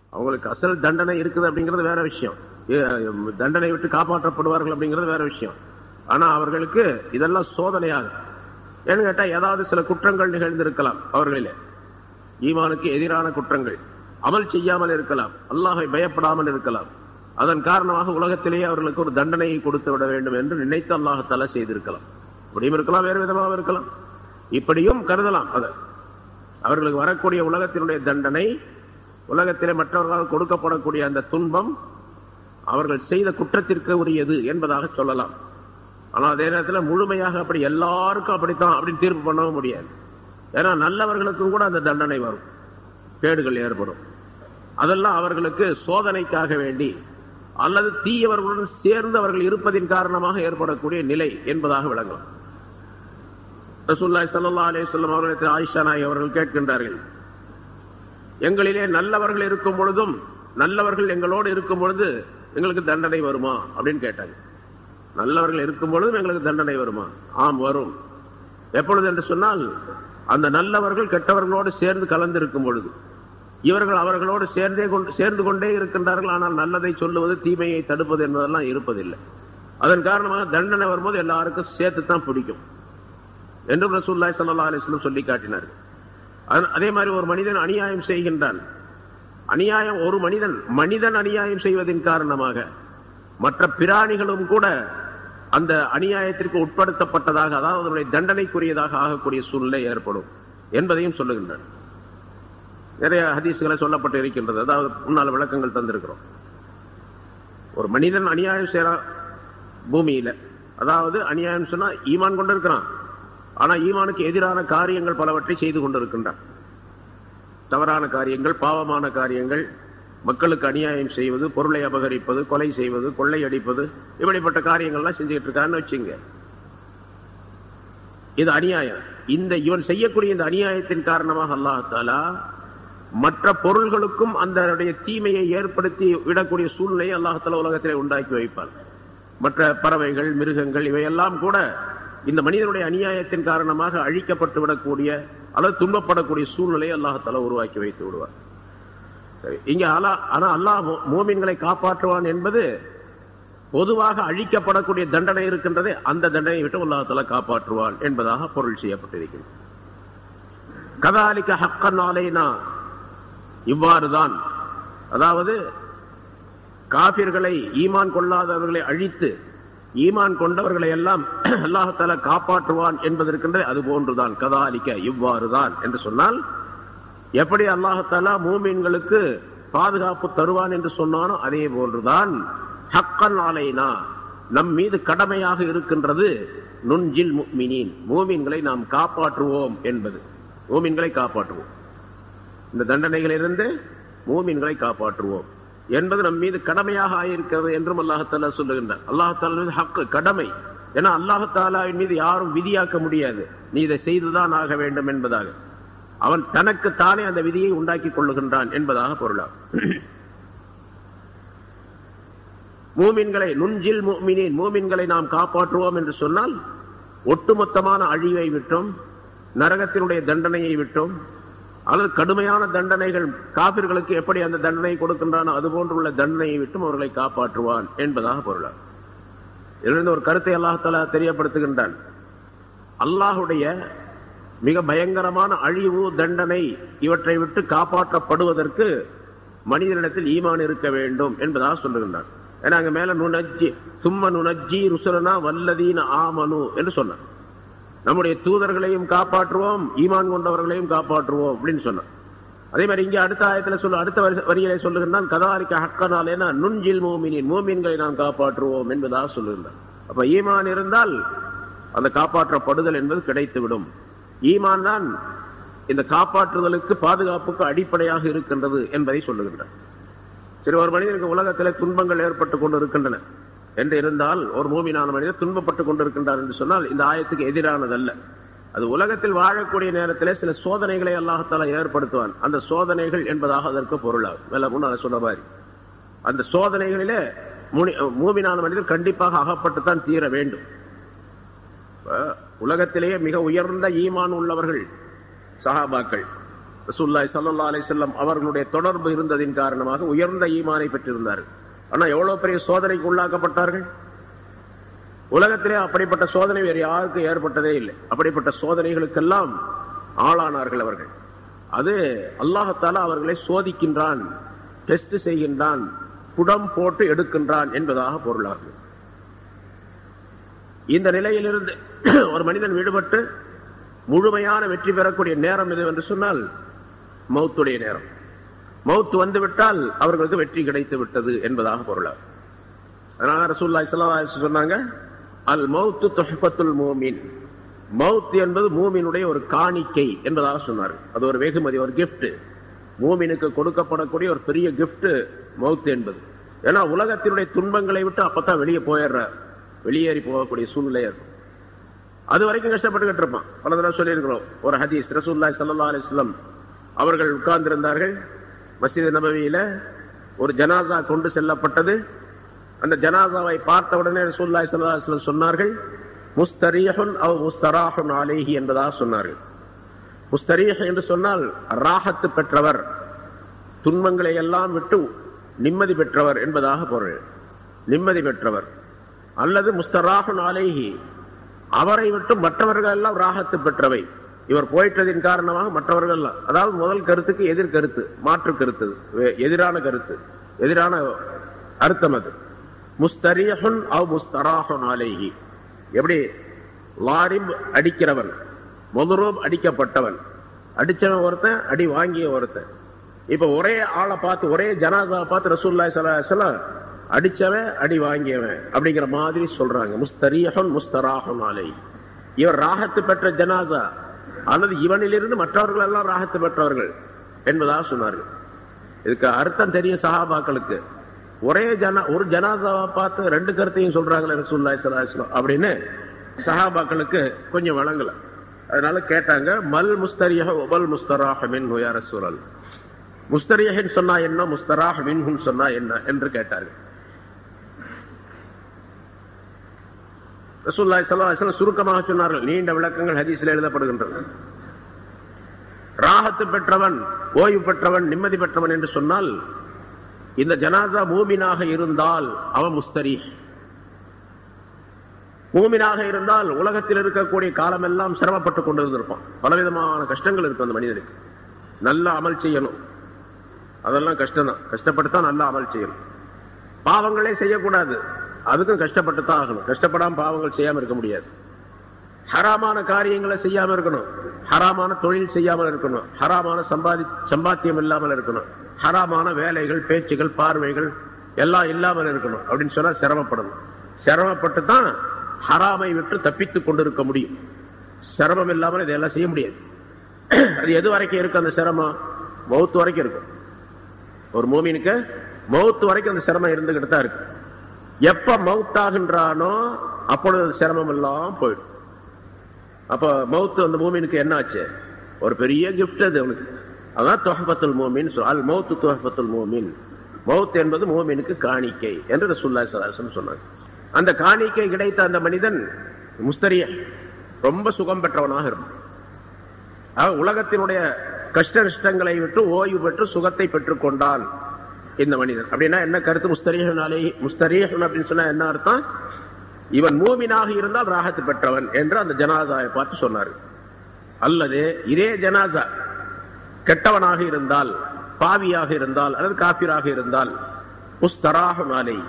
அவங்களுக்கு அசல் தண்டனை இருக்குது அப்படிங்கிறது வேற விஷயம், தண்டனை விட்டு காப்பாற்றப்படுவார்கள் அப்படிங்கிறது வேற விஷயம். ஆனா அவர்களுக்கு இதெல்லாம் சோதனையாகும். ஏன்னு கேட்டா ஏதாவது சில குற்றங்கள் நிகழ்ந்திருக்கலாம், அவர்களிலே ஈமானுக்கு எதிரான குற்றங்கள், அமல் செய்யாமல் இருக்கலாம், அல்லாஹை பயப்படாமல் இருக்கலாம். அதன் காரணமாக உலகத்திலேயே அவர்களுக்கு ஒரு தண்டனையை கொடுத்து விட வேண்டும் என்று நினைத்து அல்லாஹ் செய்திருக்கலாம். இப்படியும் இருக்கலாம், வேறு விதமாக இருக்கலாம், இப்படியும் கருதலாம். அது அவர்களுக்கு வரக்கூடிய உலகத்தினுடைய தண்டனை, உலகத்திலே மற்றவர்களால் கொடுக்கப்படக்கூடிய அந்த துன்பம் அவர்கள் செய்த குற்றத்திற்கு உரியது என்பதாக சொல்லலாம். ஆனால் அதே நேரத்தில் முழுமையாக அப்படி எல்லாருக்கும் அப்படித்தான் அப்படின்னு தீர்ப்பு பண்ணவும் முடியாது. ஏன்னா நல்லவர்களுக்கும் கூட அந்த தண்டனை வரும், கேடுகள் ஏற்படும். அதெல்லாம் அவர்களுக்கு சோதனைக்காக வேண்டி அல்லது தீயவர்களுடன் சேர்ந்து அவர்கள் இருப்பதின் காரணமாக ஏற்படக்கூடிய நிலை என்பதாக விளங்கலாம். ரசூலுல்லாஹி ஸல்லல்லாஹு அலைஹி வஸல்லம் அவர்களிடத்தில் ஆயிஷா நாயகி அவர்கள் கேட்கின்றார்கள், எங்களிலே நல்லவர்கள் இருக்கும் பொழுதும் நல்லவர்கள் எங்களோடு இருக்கும் பொழுது எங்களுக்கு தண்டனை வருமா அப்படின்னு கேட்டாங்க. நல்லவர்கள் இருக்கும் பொழுதும் எங்களுக்கு தண்டனை வருமா? ஆம், வரும். எப்பொழுது என்று சொன்னால், அந்த நல்லவர்கள் கெட்டவர்களோடு சேர்ந்து கலந்து இருக்கும் பொழுது. இவர்கள் அவர்களோடு சேர்ந்து கொண்டே இருக்கின்றார்கள், ஆனால் நல்லதை சொல்லுவது தீமையை தடுப்பது என்பதெல்லாம் இருப்பதில்லை. அதன் காரணமாக தண்டனை வரும்போது எல்லாருக்கும் சேர்த்து தான் பிடிக்கும் என்று ரசூலுல்லாஹி ஸல்லல்லாஹு அலைஹி வஸல்லம் சொல்லி காட்டினார்கள். அதே மாதிரி ஒரு மனிதன் அநியாயம் செய்கின்றான். அநியாயம் ஒரு மனிதன் அநியாயம் செய்வதன் காரணமாக மற்ற பிராணிகளும் கூட அந்த அநியாயத்திற்கு உட்படுத்தப்பட்டதாக, அதாவது அதனுடைய தண்டனைக்குரியதாக ஆகக்கூடிய சூழ்நிலை ஏற்படும் என்பதையும் சொல்லுகின்றார். நிறைய ஹதீஸ்களை சொல்லப்பட்டு இருக்கின்றது, அதாவது முன்னால விளக்கங்கள் தந்திருக்கிறோம். ஒரு மனிதன் அநியாயம் செய்யறான் பூமியில, அதாவது அநியாயம் சொன்னா ஈமான் கொண்டு இருக்கிறான், ஆனா ஈமானுக்கு எதிரான காரியங்கள் பலவற்றை செய்து கொண்டிருக்கின்றான். தவறான காரியங்கள், பாவமான காரியங்கள், மக்களுக்கு அநியாயம் செய்வது, பொருளை அபகரிப்பது, கொலை செய்வது, கொள்ளை அடிப்பது, இப்படிப்பட்ட காரியங்கள்லாம் செஞ்சுட்டு இருக்கான்னு வச்சுங்க. இது அநியாயம். இவன் செய்யக்கூடிய இந்த அநியாயத்தின் காரணமாக அல்லாஹ் தஆலா மற்ற பொருள்களுக்கும் அந்த தீமையை ஏற்படுத்தி விடக்கூடிய சூழ்நிலையை அல்லாஹ் தஆலா உலகத்திலே உண்டாக்கி வைப்பார். மற்ற பறவைகள், மிருகங்கள் இவையெல்லாம் கூட இந்த மனிதனுடைய அநியாயத்தின் காரணமாக அழிக்கப்பட்டு விடக்கூடிய அல்லது துன்பப்படக்கூடிய சூழ்நிலையை அல்லாஹ் தஆலா உருவாக்கி வைத்து விடுவார். இங்க ஆனா அல்லாஹ் மூமின்களை காப்பாற்றுவான் என்பது பொதுவாக அழிக்கப்படக்கூடிய தண்டனை இருக்கின்றதே, அந்த தண்டனை விட்டு அல்லாஹ் தஆலா காப்பாற்றுவான் என்பதாக பொருள் செய்யப்பட்டிருக்கிறது. கதாலிக ஹக்கன் அலைனா, இவ்வாறுதான், அதாவது காபிர்களை, ஈமான் கொள்ளாதவர்களை அழித்து ஈமான் கொண்டவர்களை எல்லாம் அல்லாஹ் தஆலா காப்பாற்றுவான் என்பதற்கின்ற அது போன்றுதான். கதாலிக, இவ்வாறுதான் என்று சொன்னால், எப்படி அல்லாஹ் தஆலா மூமின்களுக்கு பாதுகாப்பு தருவான் என்று சொன்னானோ அதே போன்றுதான் ஹக்கன் அலைனா, நம் மீது கடமையாக இருக்கின்றது, நுன்ஜில் முஃமினீன், மூமின்களை நாம் காப்பாற்றுவோம் என்பது. மூமின்களை காப்பாற்றுவோம், இந்த தண்டனைகளிலிருந்து மூமின்களை காப்பாற்றுவோம் என்பது நம் மீது கடமையாக ஆயிருக்கிறது என்றும் அல்லாஹ் தஆலா சொல்லுகின்றார். அல்லாஹ் தஆலா ஹக்கு, கடமை. ஏன்னா அல்லாஹ் தஆலாவின் மீது யாரும் விதியாக்க முடியாது, நீ இதை செய்துதான் ஆக வேண்டும் என்பதாக. அவன் தனக்கு தானே அந்த விதியை உண்டாக்கி கொள்ளுகின்றான் என்பதாக பொருளாகும். மூமின்களை, நுன்ஜில் முஃமினீன், மூமின்களை நாம் காப்பாற்றுவோம் என்று சொன்னால், ஒட்டுமொத்தமான அழிவை விட்டும், நரகத்தினுடைய தண்டனையை விட்டும், அல்லது கடுமையான தண்டனைகள் காபிர்களுக்கு எப்படி அந்த தண்டனை கொடுக்கின்றானோ அது போன்றுள்ள தண்டனையை விட்டும் அவர்களை காப்பாற்றுவான் என்பதாக பொருளாகும். இதிலிருந்து ஒரு கருத்தை அல்லாஹ் தஆலா தெரியப்படுத்துகின்றான். அல்லாஹுடைய மிக பயங்கரமான அழிவு, தண்டனை இவற்றை விட்டு காப்பாற்றப்படுவதற்கு மனிதனிடத்தில் ஈமான் இருக்க வேண்டும் என்பதாக சொல்லுகின்றான். ஏன்னா அங்க மேல சும்ம நுனஜ்ஜி ருசுலனா வல்லதீன ஆமனு என்று சொன்னான். நம்முடைய தூதர்களையும் காப்பாற்றுவோம், ஈமான் கொண்டவர்களையும் காப்பாற்றுவோம் அப்படின்னு சொன்னான். அதே மாதிரி இங்கே அடுத்த ஆயத்தில் அடுத்த வரியிலே சொல்லுகின்றான், கதாலிக ஹக்கன் அலைனா நுன்ஜில் முஃமினீன், மூமின்களை நாம் காப்பாற்றுவோம் என்பதாக சொல்லுகின்றான். அப்ப ஈமான் இருந்தால் அந்த காப்பாற்றப்படுதல் என்பது கிடைத்துவிடும். ஈமான் தான் இந்த காப்பாற்றுதலுக்கு, பாதுகாப்புக்கு அடிப்படையாக இருக்கின்றது என்பதை சொல்லுகின்றான். சரி, ஒரு மனிதனுக்கு உலகத்திலே துன்பங்கள் ஏற்பட்டுக் கொண்டு இருக்கின்றன என்று இருந்தால், ஒரு மூமினான மனிதர் துன்பப்பட்டுக் கொண்டிருக்கின்றார் என்று சொன்னால் இந்த ஆயத்துக்கு எதிரானதல்ல. அது உலகத்தில் வாழக்கூடிய நேரத்திலே சில சோதனைகளை அல்லாஹ் தஆலா ஏற்படுத்துவான். அந்த சோதனைகள் என்பதாக அதற்கு பொருளாகும். முன்னால் சொன்ன மாதிரி அந்த சோதனைகளிலே மூமினான மனிதர் கண்டிப்பாக அகப்பட்டுத்தான் தீர வேண்டும். உலகத்திலேயே மிக உயர்ந்த ஈமான் உள்ளவர்கள் சஹாபாக்கள், ரசூலுல்லாஹி ஸல்லல்லாஹு அலைஹி வஸல்லம் அவர்களுடைய தொடர்பு இருந்ததின் காரணமாக உயர்ந்த ஈமானை பெற்றிருந்தார்கள். ஆனா எவ்வளவு பெரிய சோதனைக்கு உள்ளாக்கப்பட்டார்கள். உலகத்திலே அப்படிப்பட்ட சோதனை வேறு யாருக்கும் ஏற்பட்டதே இல்லை. அப்படிப்பட்ட சோதனைகளுக்கெல்லாம் ஆளானார்கள் அவர்கள். அது அல்லாஹ் தஆலா அவர்களை சோதிக்கின்றான், டெஸ்ட் செய்கின்றான், புடம் போட்டு எடுக்கின்றான் என்பதாக பொருளாகும். இந்த நிலையிலிருந்து ஒரு மனிதன் விடுபட்டு முழுமையான வெற்றி பெறக்கூடிய நேரம் எது என்று சொன்னால் மௌத்துடைய நேரம். மௌத் வந்துவிட்டால் அவர்களுக்கு வெற்றி கிடைத்து விட்டது என்பதாக பொருளாகும். அதனால ரசூலுல்லாஹி ஸல்லல்லாஹு அலைஹி வஸல்லம் சொன்னாங்க, அல் மௌத்து துஹ்ஃபத்துல் மூமின், மௌத் என்பது மூமினுடைய ஒரு காணிக்கை என்பதாக சொன்னார். அது ஒரு வெகுமதி, ஒரு கிஃப்ட், மூமினுக்கு கொடுக்கப்படக்கூடிய ஒரு பெரிய கிஃப்ட் மௌத் என்பது. ஏன்னா உலகத்தினுடைய துன்பங்களை விட்டு அப்பதான் வெளியேறி போகக்கூடிய சூழ்நிலை இருக்கும். அது வரைக்கும் கஷ்டப்பட்டுக்கிட்டு இருப்பான். பல தடவை சொல்லியிருக்கிறோம். ஒரு ஹதீஸ், ரசூலுல்லாஹி ஸல்லல்லாஹு அலைஹி வஸல்லம் அவர்கள் உட்கார்ந்திருந்தார்கள். மஸ்ஜித் நபவியில ஒரு ஜனாசா கொண்டு செல்லப்பட்டது. அந்த ஜனாசாவை பார்த்த உடனே ரசூலுல்லாஹி ஸல்லல்லாஹு அலைஹி வஸல்லம் சொன்னார்கள், முஸ்தரீஹுன் அவ் முஸ்தராஹுன் அலைஹி என்பதாக சொன்னார்கள். முஸ்தரீஹ் என்று சொன்னால் ராஹத்து பெற்றவர், துன்பங்களை எல்லாம் விட்டு நிம்மதி பெற்றவர் என்பதாக பொருள். நிம்மதி பெற்றவர். அல்லது முஸ்தராஹுன் அலைஹி, அவரை விட்டு மற்றவர்கள் எல்லாம் ராஹத்து பெற்றவை. இவர் போயிட்டதின் காரணமாக மற்றவர்கள், அதாவது முதல் கருத்துக்கு எதிர்கருத்து, மாற்று கருத்து, எதிரான கருத்து, எதிரான அர்த்தம். அது முஸ்தரீஹுன் அவ் முஸ்தராஹுன் அலைஹி. எப்படி லாரிப் அடிக்கிறவன், மதுரூப் அடிக்கப்பட்டவன், அடிச்சவன் ஒருத்தன், அடி வாங்கிய ஒருத்தன். இப்ப ஒரே ஆளை பார்த்து, ஒரே ஜனாசாவை பார்த்து ரசூலுல்லாஹி ஸல்லல்லாஹு அலைஹி வஸல்லம் அடிச்சவன் அடி வாங்கியவன் அப்படிங்கிற மாதிரி சொல்றாங்க. முஸ்தரீஹுன் முஸ்தராஹுன் அலைஹி. இவர் ராஹத்து பெற்ற ஜனாசா, அல்லது இவனிலிருந்து மற்றவர்கள் எல்லாம் ராஹத்து பெற்றவர்கள் என்பதாக சொன்னார்கள். இதுக்கு அர்த்தம் தெரியும் சஹாபாக்களுக்கு. ஒரு ஜனாசாவை பார்த்து ரெண்டு கருத்தையும் சொல்றாங்களே ரசூலுல்லாஹி ஸல்லல்லாஹு அலைஹி வஸல்லம் அப்படின்னு சஹாபாக்களுக்கு கொஞ்சம் வழங்கல. அதனால கேட்டாங்க, மல் முஸ்தரீஹ வல் முஸ்தராஹ மின்ஹு யா ரசூலல்லாஹ். முஸ்தரீஹின் சொன்னா என்ன, முஸ்தராஹ் மின்ஹு சொன்னா என்ன என்று கேட்டார்கள். ரசூலுல்லாஹி ஸல்லல்லாஹு அலைஹி வஸல்லம் சுருக்கமாக சொன்னார்கள். நீண்ட விளக்கங்கள் ஹதீஸில் எழுதப்படுகின்றன. ராஹத்து பெற்றவன், ஓய்வு பெற்றவன், நிம்மதி பெற்றவன் என்று சொன்னால் இந்த ஜனாசா மூமினாக இருந்தால் அவன் முஸ்தரீஹ். மூமினாக இருந்தால் உலகத்தில் இருக்கக்கூடிய காலமெல்லாம் சிரமப்பட்டுக் கொண்டிருந்திருப்பான். பலவிதமான கஷ்டங்கள் இருக்கும் அந்த மனிதனுக்கு. நல்ல அமல் செய்யணும், அதெல்லாம் கஷ்டம் தான். கஷ்டப்பட்டுத்தான் நல்ல அமல் செய்யணும். பாவங்களே செய்யக்கூடாது, அதுக்கும் கஷ்டப்பட்டுத்தான் ஆகணும். கஷ்டப்படாம பாவங்கள் செய்யாம இருக்க முடியாது. ஹராமான காரியங்களை செய்யாம இருக்கணும், ஹராமான தொழில் செய்யாமல் இருக்கணும், ஹராமான சம்பாத்தியம் இல்லாமல் இருக்கணும், ஹராமான வேலைகள், பேச்சுகள், பார்வைகள் எல்லாம் இல்லாமல் இருக்கணும். அப்படின்னு சொன்னா சிரமப்படணும். சிரமப்பட்டு தான் ஹராமை விட்டு தப்பித்துக் கொண்டிருக்க முடியும். சிரமம் இல்லாமல் இதெல்லாம் செய்ய முடியாது. அது எது வரைக்கும் இருக்கு அந்த சிரமம்? மௌத்து வரைக்கும் இருக்கும். ஒரு மூமினுக்கு மௌத்து வரைக்கும் அந்த சிரமம் இருந்துகிட்டு தான் இருக்கு. எப்ப மௌத்தாகின்றானோ அப்பொழுது சிரமம் எல்லாம் போயிடும். அப்ப மௌத்து அந்த மூமினுக்கு என்ன ஆச்சு? ஒரு பெரிய கிஃப்ட் அது அவனுக்கு. அதான் துஹ்ஃபத்துல் மூமின். அல் மௌத்து துஹ்ஃபத்துல் மூமின். மௌத் என்பது மூமினுக்கு காணிக்கை என்று ரசூலுல்லாஹி ஸல்லல்லாஹு அலைஹி வஸல்லம் சொன்னாங்க. அந்த காணிக்கை கிடைத்த அந்த மனிதன் முஸ்தரீஹ், ரொம்ப சுகம் பெற்றவனாக இருக்கும். உலகத்தினுடைய கஷ்ட நஷ்டங்களை விட்டு ஓய்வு பெற்று சுகத்தை பெற்றுக் கொண்டான் இந்த மனிதன். அப்படின்னா என்ன கருத்து? முஸ்தரீஹுன் அலைஹி. முஸ்தரீஹுன் அப்படின்னு சொன்னா என்ன அர்த்தம்? இவன் மூமினாக இருந்தால் ராஹத்து பெற்றவன் என்று அந்த ஜனாசாவை பார்த்து சொன்னார். அல்லது இதே ஜனாசா கெட்டவனாக இருந்தால், பாவியாக இருந்தால், அல்லது காபிராக இருந்தால் முஸ்தராஹுன் அலைஹி,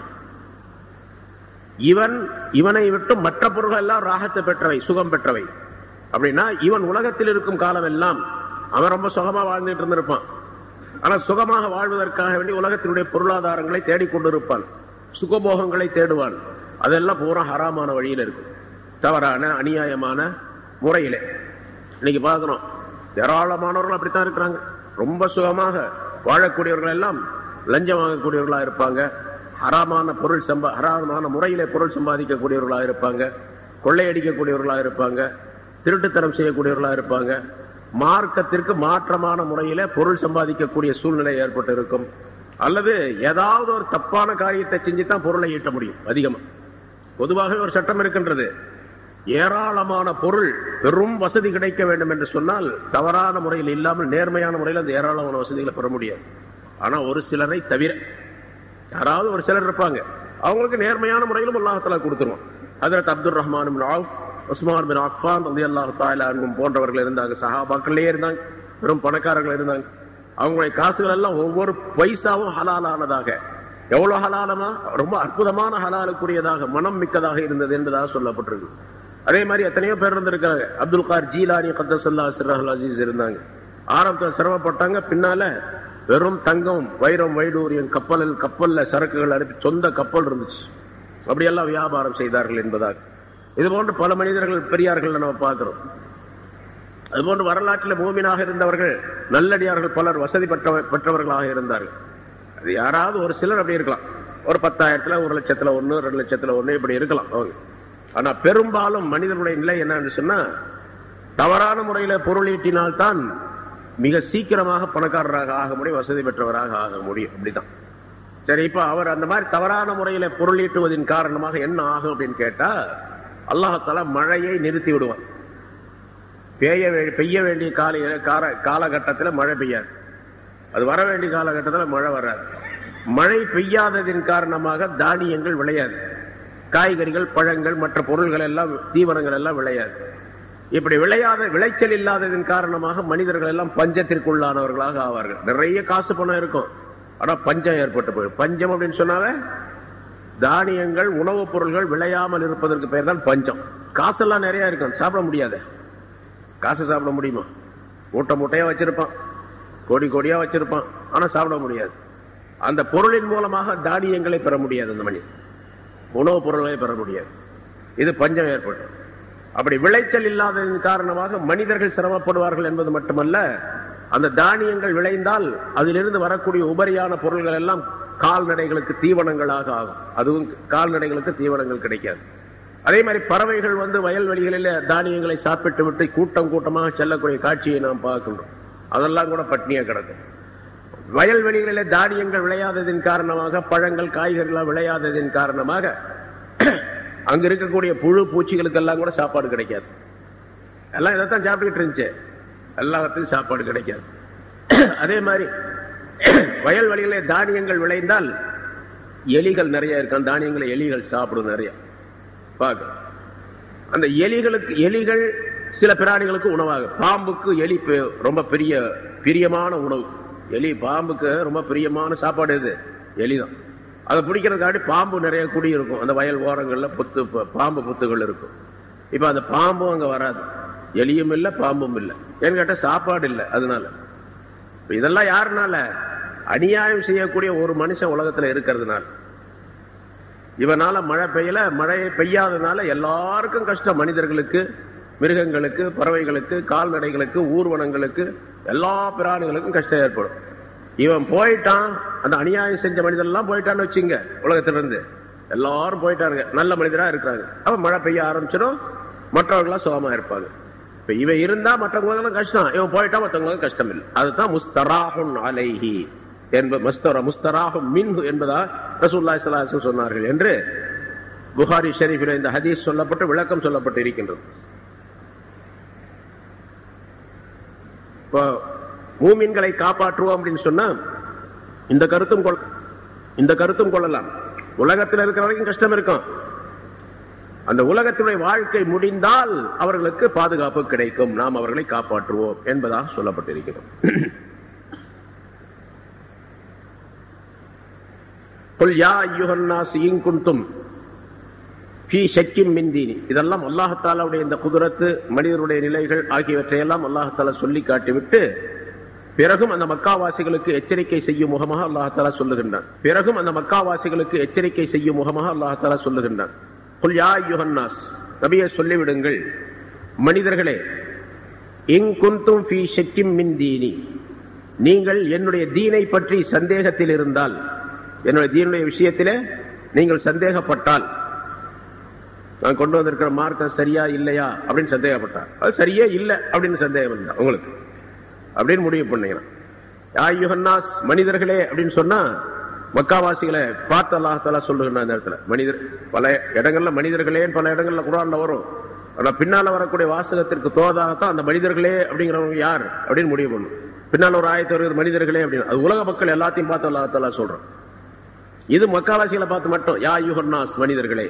இவனை விட்டு மற்ற பொருள்கள் எல்லாம் ராஹத்து பெற்றவை, சுகம் பெற்றவை. அப்படின்னா இவன் உலகத்தில் இருக்கும் காலம் எல்லாம் அவன் ரொம்ப சுகமா வாழ்ந்துட்டு இருந்திருப்பான். ஆனா சுகமாக வாழ்வதற்காக வேண்டி உலகத்தினுடைய பொருளாதாரங்களை தேடிக்கொண்டிருப்பான், சுகபோகங்களை தேடுவான். அதெல்லாம் பூரா ஹராமான வழியில் இருக்கும், தவறான அநியாயமான முறையிலே. இன்னைக்கு பார்க்கிறோம், ஏராளமானவர்கள் அப்படித்தான் இருக்கிறாங்க. ரொம்ப சுகமாக வாழக்கூடியவர்கள் எல்லாம் லஞ்சம் வாங்கக்கூடியவர்களா இருப்பாங்க, ஹராமான முறையிலே பொருள் சம்பாதிக்கக்கூடியவர்களா இருப்பாங்க, கொள்ளையடிக்கக்கூடியவர்களா இருப்பாங்க, திருட்டுத்தனம் செய்யக்கூடியவர்களா இருப்பாங்க, மார்க்கத்திற்கு மாற்றமான முறையில பொருள் சம்பாதிக்கக்கூடிய சூழ்நிலை ஏற்பட்டு இருக்கும். அல்லது ஏதாவது ஒரு தப்பான காரியத்தை செஞ்சுதான் பொருளை ஈட்ட முடியும். அதிகமா பொதுவாக ஒரு சட்டம் இருக்கின்றது, ஏராளமான பொருள், பெரும் வசதி கிடைக்க வேண்டும் என்று சொன்னால் தவறான முறையில் இல்லாமல் நேர்மையான முறையில் அந்த ஏராளமான வசதிகளை பெற முடியாது. ஆனா ஒரு சிலரை தவிர யாராவது ஒரு சிலர் இருப்பாங்க, அவங்களுக்கு நேர்மையான முறையிலும் அல்லாஹ் தஆலா கொடுத்துருவான். ஹஜ்ரத் Abdur Rahman bin Auf, Usman bin Affan ரலியல்லாஹு தஆலா அன்ஹும் போன்றவர்கள் இருந்தாங்க. சஹாபாக்களே இருந்தாங்க, பெரும் பணக்காரர்கள் இருந்தாங்க. அவங்களுடைய காசுகள் எல்லாம் ஒவ்வொரு பைசாவும் ஹலாலானதாக, எவ்வளவு ஹலாலமா, ரொம்ப அற்புதமான ஹலாலுக்குரியதாக, மனம் மிக்கதாக இருந்தது என்பதாக சொல்லப்பட்டிருக்கு. அதே மாதிரி எத்தனையோ பேர் இருந்திருக்காங்க. அப்துல் கார் ஜீலானி கத்தஸல்லாஹு சிர்ரஹுல் அஸீஸ் இருந்தாங்க. ஆரம்பத்தில் சிரமப்பட்டாங்க, பின்னால வெறும் தங்கம், வைரம், வைடூரியம், கப்பல்ல சரக்குகள் அனுப்பி சொந்த கப்பல் இருந்துச்சு, அப்படியெல்லாம் வியாபாரம் செய்தார்கள் என்பதாக. இது போன்று பல மனிதர்கள் பெரியார்கள் நம்ம பார்க்கிறோம். அதுபோன்று வரலாற்றில் மூமினாக இருந்தவர்கள், நல்லடியார்கள் பலர் வசதி பெற்றவர்களாக இருந்தார்கள். அது யாராவது ஒரு சிலர் அப்படி இருக்கலாம், ஒரு 10,000, 1,00,000 1, 2,00,000 1 இப்படி இருக்கலாம் அவங்க. ஆனா பெரும்பாலும் மனிதனுடைய நிலை என்னன்னு சொன்னா, தவறான முறையில பொருள் ஈட்டினால்தான் மிக சீக்கிரமாக பணக்காரராக ஆக முடியும், வசதி பெற்றவராக ஆக முடியும். அப்படிதான். சரி, இப்ப அவர் அந்த மாதிரி தவறான முறையில பொருள் ஈட்டுவதன் காரணமாக என்ன ஆகும் அப்படின்னு கேட்டா, அல்லாஹ் தஆலா மழையை நிறுத்தி விடுவான். பெய்ய வேண்டிய காலகட்டத்தில் மழை பெய்யாது, அது வர வேண்டிய காலகட்டத்தில் மழை வராது. மழை பெய்யாததின் காரணமாக தானியங்கள் விளையாது, காய்கறிகள், பழங்கள், மற்ற பொருள்கள் எல்லாம், தீவனங்கள் எல்லாம் விளையாது. இப்படி விளைச்சல் இல்லாததின் காரணமாக மனிதர்கள் எல்லாம் பஞ்சத்திற்குள்ளானவர்களாக ஆவார்கள். நிறைய காசு பணம் இருக்கும், ஆனா பஞ்சம் ஏற்பட்டு போயிடும். பஞ்சம் அப்படின்னு சொன்னாவே தானியங்கள், உணவுப் பொருள்கள் விளையாமல் இருப்பதற்கு பெயர் தான் பஞ்சம். காசெல்லாம் நிறைய இருக்கும், சாப்பிட முடியாது. காசு சாப்பிட முடியுமா? மூட்டையா வச்சிருப்பான், கோடியா வச்சிருப்பான், ஆனா சாப்பிட முடியாது. அந்த பொருளின் மூலமாக தானியங்களை பெற முடியாது, அந்த மனிதன் உணவுப் பொருள்களை பெற முடியாது. இது பஞ்சம் ஏற்படும். அப்படி விளைச்சல் இல்லாததன் காரணமாக மனிதர்கள் சிரமப்படுவார்கள் என்பது மட்டுமல்ல, அந்த தானியங்கள் விளைந்தால் அதிலிருந்து வரக்கூடிய உபரியான பொருள்கள் எல்லாம் கால்நடைகளுக்கு தீவனங்களாக ஆகும். அதுவும் கால்நடைகளுக்கு தீவனங்கள் கிடைக்காது. அதே மாதிரி பறவைகள் வயல்வெளிகளில் தானியங்களை சாப்பிட்டு விட்டு கூட்டமாக செல்லக்கூடிய காட்சியை நாம் பார்க்கின்றோம். அதெல்லாம் கூட பட்னியா கிடக்கும். வயல்வெளிகளிலே தானியங்கள் விளையாததின் காரணமாக, பழங்கள், காய்கறிகள் விளையாததின் காரணமாக அங்க இருக்கக்கூடிய புழு பூச்சிகளுக்கெல்லாம் கூட சாப்பாடு கிடைக்காது. எல்லாம் இதைத்தான் சாப்பிட்டுக்கிட்டு இருந்துச்சு, எல்லாத்துக்கும் சாப்பாடு கிடைக்காது. அதே மாதிரி வயல்வெளியிலே தானியங்கள் விளைந்தால் எலிகள் நிறைய இருக்கும், தானியங்களை எலிகள் சாப்பிடும் நிறைய பார்க்க. அந்த எலிகள் சில பிராணிகளுக்கு உணவாக, பாம்புக்கு எலி ரொம்ப பிரியமான உணவு. எலி பாம்புக்கு ரொம்ப பிரியமான சாப்பாடு எது? எலிதான். அதை பிடிக்கிறதுக்காண்டி பாம்பு நிறைய குடி இருக்கும், அந்த வயல் ஓரங்கள்ல பாம்பு புத்துகள் இருக்கும். இப்ப அந்த பாம்பும் அங்க வராது, எலியும் இல்லை, பாம்பும் இல்லை. ஏன்னு கேட்டா சாப்பாடு இல்லை. அதனால இதெல்லாம் யாருனால? அநியாயம் செய்யக்கூடிய ஒரு மனுஷன் உலகத்துல இருக்கிறதுனால. இவனால மழை பெய்யல, மழையை பெய்யாதனால எல்லாருக்கும் கஷ்டம். மனிதர்களுக்கு, மிருகங்களுக்கு, பறவைகளுக்கு, கால்நடைகளுக்கு, ஊர்வனங்களுக்கு, எல்லா பிராணிகளுக்கும் கஷ்டம் ஏற்படும். இவன் போயிட்டான், அந்த அநியாயம் செஞ்ச மனிதன் எல்லாம் போயிட்டான்னு வச்சுங்க, உலகத்திலிருந்து எல்லாரும் போயிட்டாங்க, நல்ல மனிதரா இருக்கிறாங்க. அப்ப மழை பெய்ய ஆரம்பிச்சிடும், மற்றவர்களாம் சுகமா இருப்பாங்க. இப்ப இவன் இருந்தா மற்றவங்களுக்கு கஷ்டம், இவன் போயிட்டா மற்றவங்களுக்கு கஷ்டம் இல்லை. அதுதான் முஸ்தராஹுன் அலைஹி முஸ்தராஹும் மின்ஹு என்பதா ரசூலுல்லாஹி ஸல்லல்லாஹு அலைஹி வஸல்லம் சொன்னார்கள் என்று புகாரி ஷரீஃபில் இந்த ஹதீஸ் சொல்லப்பட்டு விளக்கம் சொல்லப்பட்டு இருக்கின்றது. மூமின்களை காப்பாற்றுவோம் அப்படின்னு சொன்னா இந்த கருத்தும் கொள்ளலாம். உலகத்தில் இருக்கிற வரைக்கும் கஷ்டம் இருக்கும், அந்த உலகத்தினுடைய வாழ்க்கை முடிந்தால் அவர்களுக்கு பாதுகாப்பு கிடைக்கும், நாம் அவர்களை காப்பாற்றுவோம் என்பதாக சொல்லப்பட்டிருக்கிறோம். இதெல்லாம் அல்லாஹ் தஆலாவுடைய இந்த குதுரத்து, மனிதனுடைய நிலைகள் ஆகியவற்றையெல்லாம் அல்லாஹ் தஆலா சொல்லி காட்டிவிட்டு பிறகும் அந்த மக்காவாசிகளுக்கு எச்சரிக்கை செய்யும் முகமாக அல்லாஹ் தஆலா சொல்லுகின்றான். குல் யா அய்யுஹன்னாஸ், நபியே சொல்லிவிடுங்கள், மனிதர்களே, இன் குன்தும் ஃபீ ஷக்கின் மின் தீனி, நீங்கள் என்னுடைய தீனை பற்றி சந்தேகத்தில் இருந்தால், என்னுடைய தீனுடைய விஷயத்திலே நீங்கள் சந்தேகப்பட்டால், நான் கொண்டு வந்திருக்கிற மார்க்கம் சரியா இல்லையா அப்படின்னு சந்தேகப்பட்டார், அது சரியே இல்லை அப்படின்னு சந்தேகம் இல்லை உங்களுக்கு அப்படின்னு முடிவு பண்ணீங்கன்னா, யா அய்யுஹன்னாஸ், மனிதர்களே அப்படின்னு சொன்னா மக்காவாசிகளை பார்த்து அல்லாஹ் தஆலா சொல்லுகின்ற அந்த இடத்துல மனிதர், பல இடங்கள்ல மனிதர்களே பல இடங்கள்ல குர்ஆன்ல வரும். ஆனா பின்னால வரக்கூடிய வாசகத்திற்கு தோதாகத்தான் அந்த மனிதர்களே அப்படிங்கிறவங்க யார் அப்படின்னு முடிவு பண்ணும். பின்னால ஒரு ஆயத்து வருகிறது மனிதர்களே அப்படின்னு. அது உலக மக்கள் எல்லாத்தையும் பார்த்து அல்லாஹ் தஆலா சொல்றோம். இது மக்காவாசிகளை பார்த்து மட்டும், யா அய்யுஹன்னாஸ் மனிதர்களே,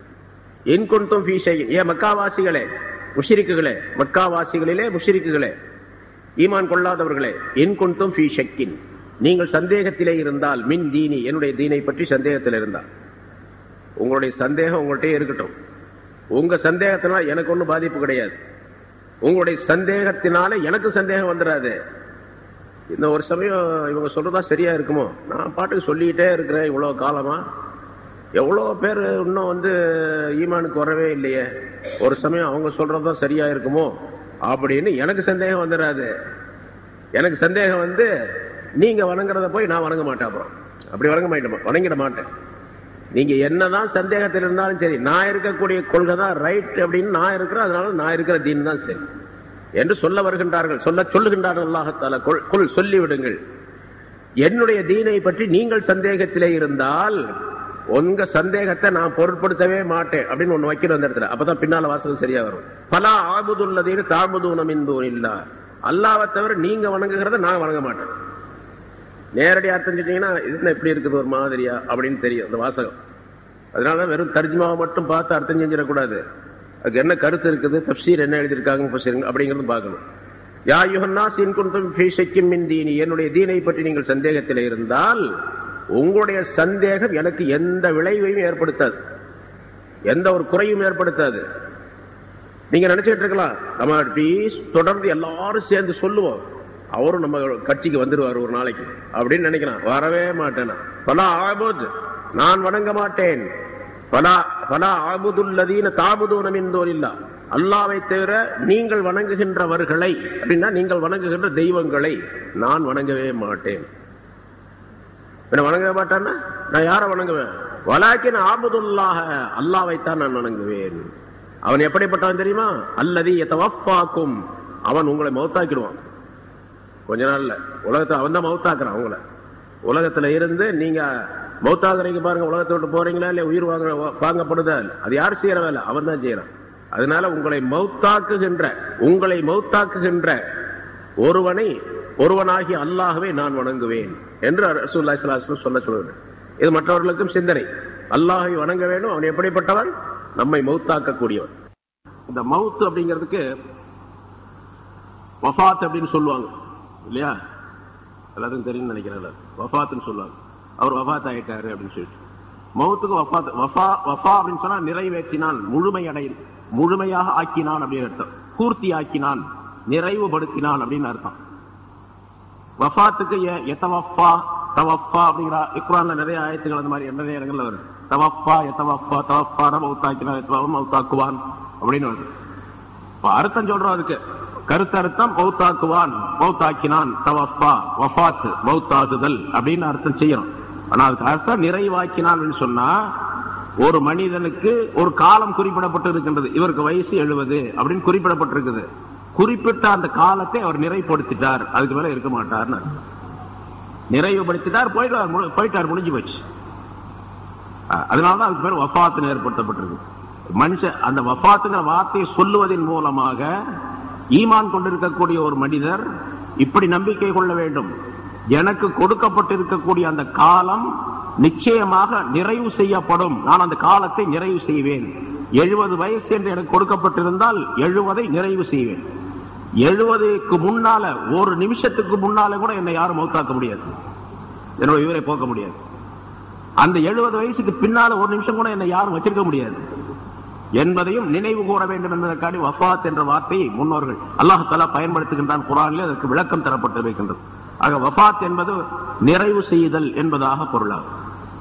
இன் குன்தும் ஃபீ ஷைஇன், ஏ மக்காவாசிகளே, முஷ்ரிக்குகளே, மக்காவாசிகளிலே முஷ்ரிக்குகளே, ஈமான் கொள்ளாதவர்களே, இன் குன்தும் ஃபீ ஷக்கின், நீங்கள் சந்தேகத்திலே இருந்தால், மின் தீனி, என்னுடைய தீனை பற்றி சந்தேகத்தில் இருந்தால், உங்களுடைய சந்தேகம் உங்கள்கிட்ட இருக்கட்டும். உங்க சந்தேகத்தினால எனக்கு ஒன்றும் பாதிப்பு கிடையாது. உங்களுடைய சந்தேகத்தினால எனக்கு சந்தேகம் வந்துடாது. இந்த ஒரு சமயம் இவங்க சொல்றதா சரியா இருக்குமோ, நான் பாட்டுக்கு சொல்லிக்கிட்டே இருக்கிறேன் இவ்வளவு காலமா, எவ்வளோ பேர் இன்னும் ஈமானுக்கு வரவே இல்லையே, ஒரு சமயம் அவங்க சொல்றதுதான் சரியா இருக்குமோ அப்படின்னு எனக்கு சந்தேகம் வந்துடாது. எனக்கு சந்தேகம் நீங்க வணங்குறத போய் நான் வணங்க மாட்டேன், அப்புறம் அப்படி வணங்கிட மாட்டேன். நீங்க என்னதான் சந்தேகத்தில் இருந்தாலும் சரி, நான் இருக்கக்கூடிய கொள்கை தான் ரைட் அப்படின்னு நான் இருக்கிறேன், அதனால நான் இருக்கிற தீன் தான் சரி என்று சொல்ல வருகின்றார்கள், சொல்லுகின்றார்கள் அல்லாஹ் தஆலா. சொல்லிவிடுங்கள், என்னுடைய தீனை பற்றி நீங்கள் சந்தேகத்திலே இருந்தால் உங்க சந்தேகத்தை நான் பொருட்படுத்தவே மாட்டேன் அப்படின்னு ஒண்ணு வைக்கிற அந்த இடத்துல. அப்பதான் பின்னால வாசகம் சரியா வரும். பலா ஆபுதுல்லதீன தாபுதூன மின் தூனில்லாஹ், அல்லாஹ்வை தவிர நீங்க வணங்குகிறத நான் வணங்க மாட்டேன். நேரடி அர்த்தம் செஞ்சீங்கன்னா இது எப்படி இருக்குது ஒரு மாதிரியா அப்படின்னு தெரியும் அந்த வாசகம். அதனாலதான் வெறும் தர்ஜுமாவை மட்டும் பார்த்து அர்த்தம் செஞ்சிடக்கூடாது. அதுக்கு என்ன கருத்து இருக்குது, தஃப்சீர் என்ன எழுதியிருக்காங்க அப்படிங்கிறது பார்க்கணும். யா அய்யுஹன்னாஸ் இன் குன்தும் ஃபீ ஷக்கின் மின் தீனி, என்னுடைய தீனை பற்றி நீங்கள் சந்தேகத்தில் இருந்தால் உங்களுடைய சந்தேகம் எனக்கு எந்த விளைவையும் ஏற்படுத்தாது, எந்த ஒரு குறையும் ஏற்படுத்தாது. நீங்க நினைச்சிட்டு இருக்கலாம் நம்ம தொடர்ந்து எல்லாரும் சேர்ந்து சொல்லுவோம், அவரும் நம்ம கட்சிக்கு வந்துருவார் ஒரு நாளைக்கு அப்படின்னு நினைக்கலாம். வரவே மாட்டேன். பலா ஆபுத், நான் வணங்க மாட்டேன். பலா ஆபுதுல்லதீன தாபுதூன மின் தூனில்லாஹ், அல்லாஹ்வை தவிர நீங்கள் வணங்குகின்றவர்களை அப்படின்னா நீங்கள் வணங்குகின்ற தெய்வங்களை நான் வணங்கவே மாட்டேன். என்ன வணங்க மாட்டேன்னா நான் யாரை வணங்குவேன்? வலாக்கின் ஆபுதுல்லாஹ, அல்லாஹ்வைத்தான் நான் வணங்குவேன். அவன் எப்படிப்பட்டவன் தெரியுமா? அல்லதி யதவஃபாக்கும், அவன் உங்களை மௌத்தாக்கிடுவான் கொஞ்ச நாள்ல. உலகத்தை அவன் தான் மௌத்தாக்குறான். அவங்கள உலகத்துல இருந்து நீங்க மௌத்தாக்குறீங்க பாருங்க, உலகத்தை விட்டு போறீங்களா இல்ல உயிர் வாங்கப்படுதா, அது யார் செய்யற வேலை? அவன் தான் செய்யறான். அதனால உங்களை மௌத்தாக்குகின்ற ஒருவனாகி அல்லாஹ்வை நான் வணங்குவேன் என்று ரசூலுல்லாஹி ஸல்லல்லாஹு அலைஹி வஸல்லம் சொல்லுவாங்க. இது மற்றவர்களுக்கும் சிந்தனை. அல்லாஹ்வை வணங்க வேண்டும். அவன் எப்படிப்பட்டவன்? நம்மை மௌத்தாக்க கூடியவன். இந்த மௌத் அப்படிங்கிறதுக்கு வஃபாத் அப்படின்னு சொல்லுவாங்க இல்லையா? எல்லாத்துக்கும் தெரியும் நினைக்கிறேன். வஃபாத்னு சொல்லுவாங்க. அவர் வஃபாத் ஆயிட்டாரு அப்படின்னு சொல்லிட்டு. மௌத்துக்கு வஃபா அப்படின்னு சொன்னா நிறைவேற்றினான், முழுமையாக ஆக்கினான் அப்படின்னு அர்த்தம். பூர்த்தி ஆக்கினான், நிறைவுபடுத்தினான் அப்படின்னு அர்த்தம். வஃபாத்துக்கு யதவஃபா தவஃபா அப்படிங்கிற குர்ஆன்ல நிறைய ஆயத்துகள் அந்த மாதிரி நிறைய இடங்கள்ல வருது. தவஃபா தவஃபா மௌத்தாக்கினான், மௌத்தாக்குவான் அப்படின்னு வருது. அர்த்தம் சொல்றோம், அதுக்கு கருத்தர்த்தம் மௌத்தாக்குவான், மௌத்தாக்கினான், தவஃபா வஃபாத் மௌத்தாகுதல் அப்படின்னு அர்த்தம் செய்யணும். ஆனா அதுக்கு அர்த்தம் நிறைவாக்கினான் சொன்னா ஒரு மனிதனுக்கு ஒரு காலம் குறிப்பிடப்பட்டு இருக்கின்றது. இவருக்கு வயசு 70 அப்படின்னு குறிப்பிடப்பட்டிருக்குது. குறிப்பிட்ட அந்த காலத்தை அவர் நிறைவுபடுத்திட்டார், அதுக்கு மேல இருக்க மாட்டார். நிறைவுபடுத்திட்டார், போயிட்டார், முடிஞ்சு போச்சு. அதனாலதான் அதுக்கு பேர் வஃபாத்னு ஏற்படுத்தப்பட்டிருக்கு. மனுஷன் அந்த வஃபாத்துங்கிற வார்த்தையை சொல்லுவதன் மூலமாக ஈமான் கொண்டிருக்கக்கூடிய ஒரு மனிதர் இப்படி நம்பிக்கை கொள்ள வேண்டும், எனக்கு கொடுக்கப்பட்டிருக்கக்கூடிய அந்த காலம் நிச்சயமாக நிறைவு செய்யப்படும், நான் அந்த காலத்தை நிறைவு செய்வேன். 70 வயசு என்று எனக்கு கொடுக்கப்பட்டிருந்தால் 70ஐ நிறைவு செய்வேன். 70க்கு முன்னால ஒரு நிமிஷத்துக்கு முன்னால கூட என்னை யாரும் மௌத்தாக்க முடியாது, என்னோட உயிரை போக்க முடியாது. அந்த 70 வயசுக்கு பின்னால ஒரு நிமிஷம் கூட என்னை யாரும் வச்சிருக்க முடியாது என்பதையும் நினைவு கூற வேண்டும் என்பதற்காக வஃபாத் என்ற வார்த்தையை முன்னோர்கள் அல்லாஹ் தஆலா பயன்படுத்துகின்றான். குர்ஆனிலே அதற்கு விளக்கம் தரப்பட்டிருக்கின்றது. ஆக வஃபாத் என்பது நிறைவு செய்தல் என்பதாக பொருளாகும்.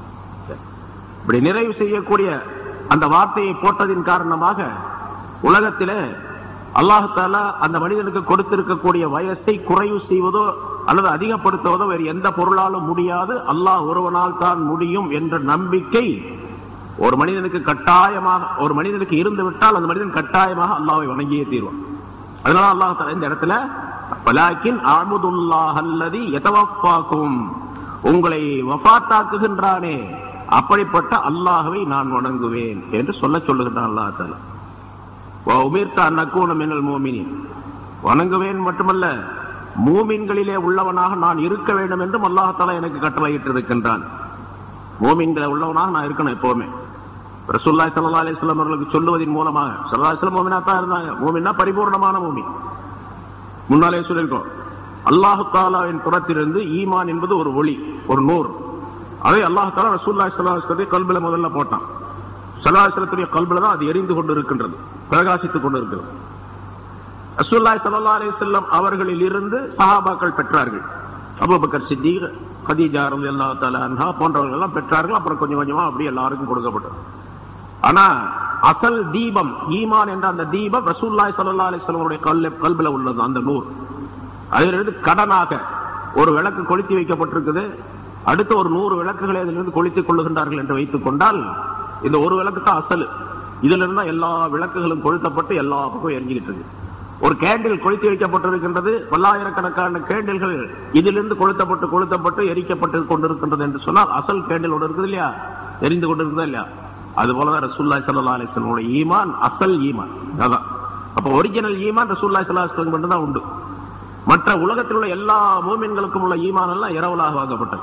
இப்படி நிறைவு செய்யக்கூடிய அந்த வார்த்தையை போட்டதின் காரணமாக உலகத்திலே அல்லாஹ் தஆலா அந்த மனிதனுக்கு கொடுத்திருக்கக்கூடிய வயசை குறைவு செய்வதோ அல்லது அதிகப்படுத்துவதோ வேறு எந்த பொருளாலும் முடியாது, அல்லாஹ் ஒருவனால் தான் முடியும் என்ற நம்பிக்கை ஒரு மனிதனுக்கு கட்டாயமாக, ஒரு மனிதனுக்கு இருந்து விட்டால் அந்த மனிதன் கட்டாயமாக அல்லாஹ்வை வணங்கியே தீர்வான். அதனால அல்லாஹ் தஆலா இந்த இடத்துல வலாக்கின் அஅ்புதுல்லாஹ் அல்லதி யதவஃபாக்கும், உங்களை வஃபாத்தாக்குகின்றானே அப்படிப்பட்ட அல்லாஹ்வை நான் வணங்குவேன் என்று சொல்லுகின்றான் அல்லாஹ் தஆலா. உமிர்த அன் அகூன மினல் முஃமினீன், வணங்குவேன் மட்டுமல்ல மூமின்களிலே உள்ளவனாக நான் இருக்க வேண்டும் என்றும் அல்லாஹ் தஆலா எனக்கு கட்டளையிட்டு இருக்கின்றான். மூமின்கள உள்ளவனாக நான் இருக்கணும் எப்பவுமே. ரசூலுல்லாஹி ஸல்லல்லாஹு அலைஹி வஸல்லம் அவர்களுக்கு சொல்லுவதன் மூலமாக, ஸல்லல்லாஹு அலைஹி வஸல்லம் மூமினா தான் இருந்தாங்க. மூமின்னா பரிபூர்ணமான மூமின். முன்னாலே சொல்லியிருக்கோம், அல்லாஹ் தஆலாவின் புறத்திலிருந்து ஈமான் என்பது ஒரு ஒளி, ஒரு நூர். அதை அல்லாஹ் தஆலா ரசூலுல்லாஹி ஸல்லல்லாஹு அலைஹி வஸல்லம் கல்பில முதல்ல போட்டான். ஸல்லல்லாஹு அலைஹி வஸல்லத்துடைய கல்பில தான் அது எரிந்து கொண்டு இருக்கின்றது, பிரகாசித்துக் கொண்டு இருக்கிறது. ரசூலுல்லாஹி ஸல்லல்லாஹு அலைஹி வஸல்லம் அவர்களில் இருந்து சஹாபாக்கள் பெற்றார்கள். அபூபக்கர் சித்தீக், கதீஜா ரலியல்லாஹு தஆலா அன்ஹா போன்றவர்கள் எல்லாம் பெற்றார்கள். அப்புறம் கொஞ்சம் கொஞ்சமா அப்படியே எல்லாருக்கும் கொடுக்கப்பட்டது. ஆனா அசல் தீபம் ஈமான் என்ற அந்த தீபம் ரசூலுல்லாஹி ஸல்லல்லாஹு அலைஹி வஸல்லம் கல்பில உள்ளது, அந்த நூர். அதிலிருந்து கடனாக ஒரு விளக்கு கொளுத்தி வைக்கப்பட்டிருக்குது, அடுத்த ஒரு 100 விளக்குகளை அதிலிருந்து கொளுத்திக் கொள்ளுகின்றார்கள் என்று வைத்துக் கொண்டால் இந்த ஒரு விளக்கு தான் அசல். இதுல இருந்தா எல்லா விளக்குகளும் கொளுத்தப்பட்டு எல்லா பக்கம் எரிஞ்சுக்கிட்டு இருக்கு. ஒரு கேண்டில் கொளுத்தி வைக்கப்பட்டிருக்கின்றது, பல்லாயிரக்கணக்கான கேண்டில்கள் இதிலிருந்து கொளுத்தப்பட்டு எரிக்கப்பட்டு கொண்டிருக்கின்றது என்று சொன்னால் அசல் கேண்டில் ஒன்று இருக்குது இல்லையா, எரிந்து கொண்டிருக்குதா இல்லையா? அதுபோலதான் ரசூலுல்லாஹி ஸல்லல்லாஹு அலைஹி வஸல்லம் ஈமான் அசல் ஈமான். அதான் அப்ப ஒரிஜினல் ஈமான் ரசூலுல்லாஹி ஸல்லல்லாஹு அலைஹி வஸல்லம் மட்டும் தான் உண்டு. மற்ற உலகத்தில் உள்ள எல்லா மூமின்களுக்கும் உள்ள ஈமான் எல்லாம் இரவலாக வாங்கப்பட்டது.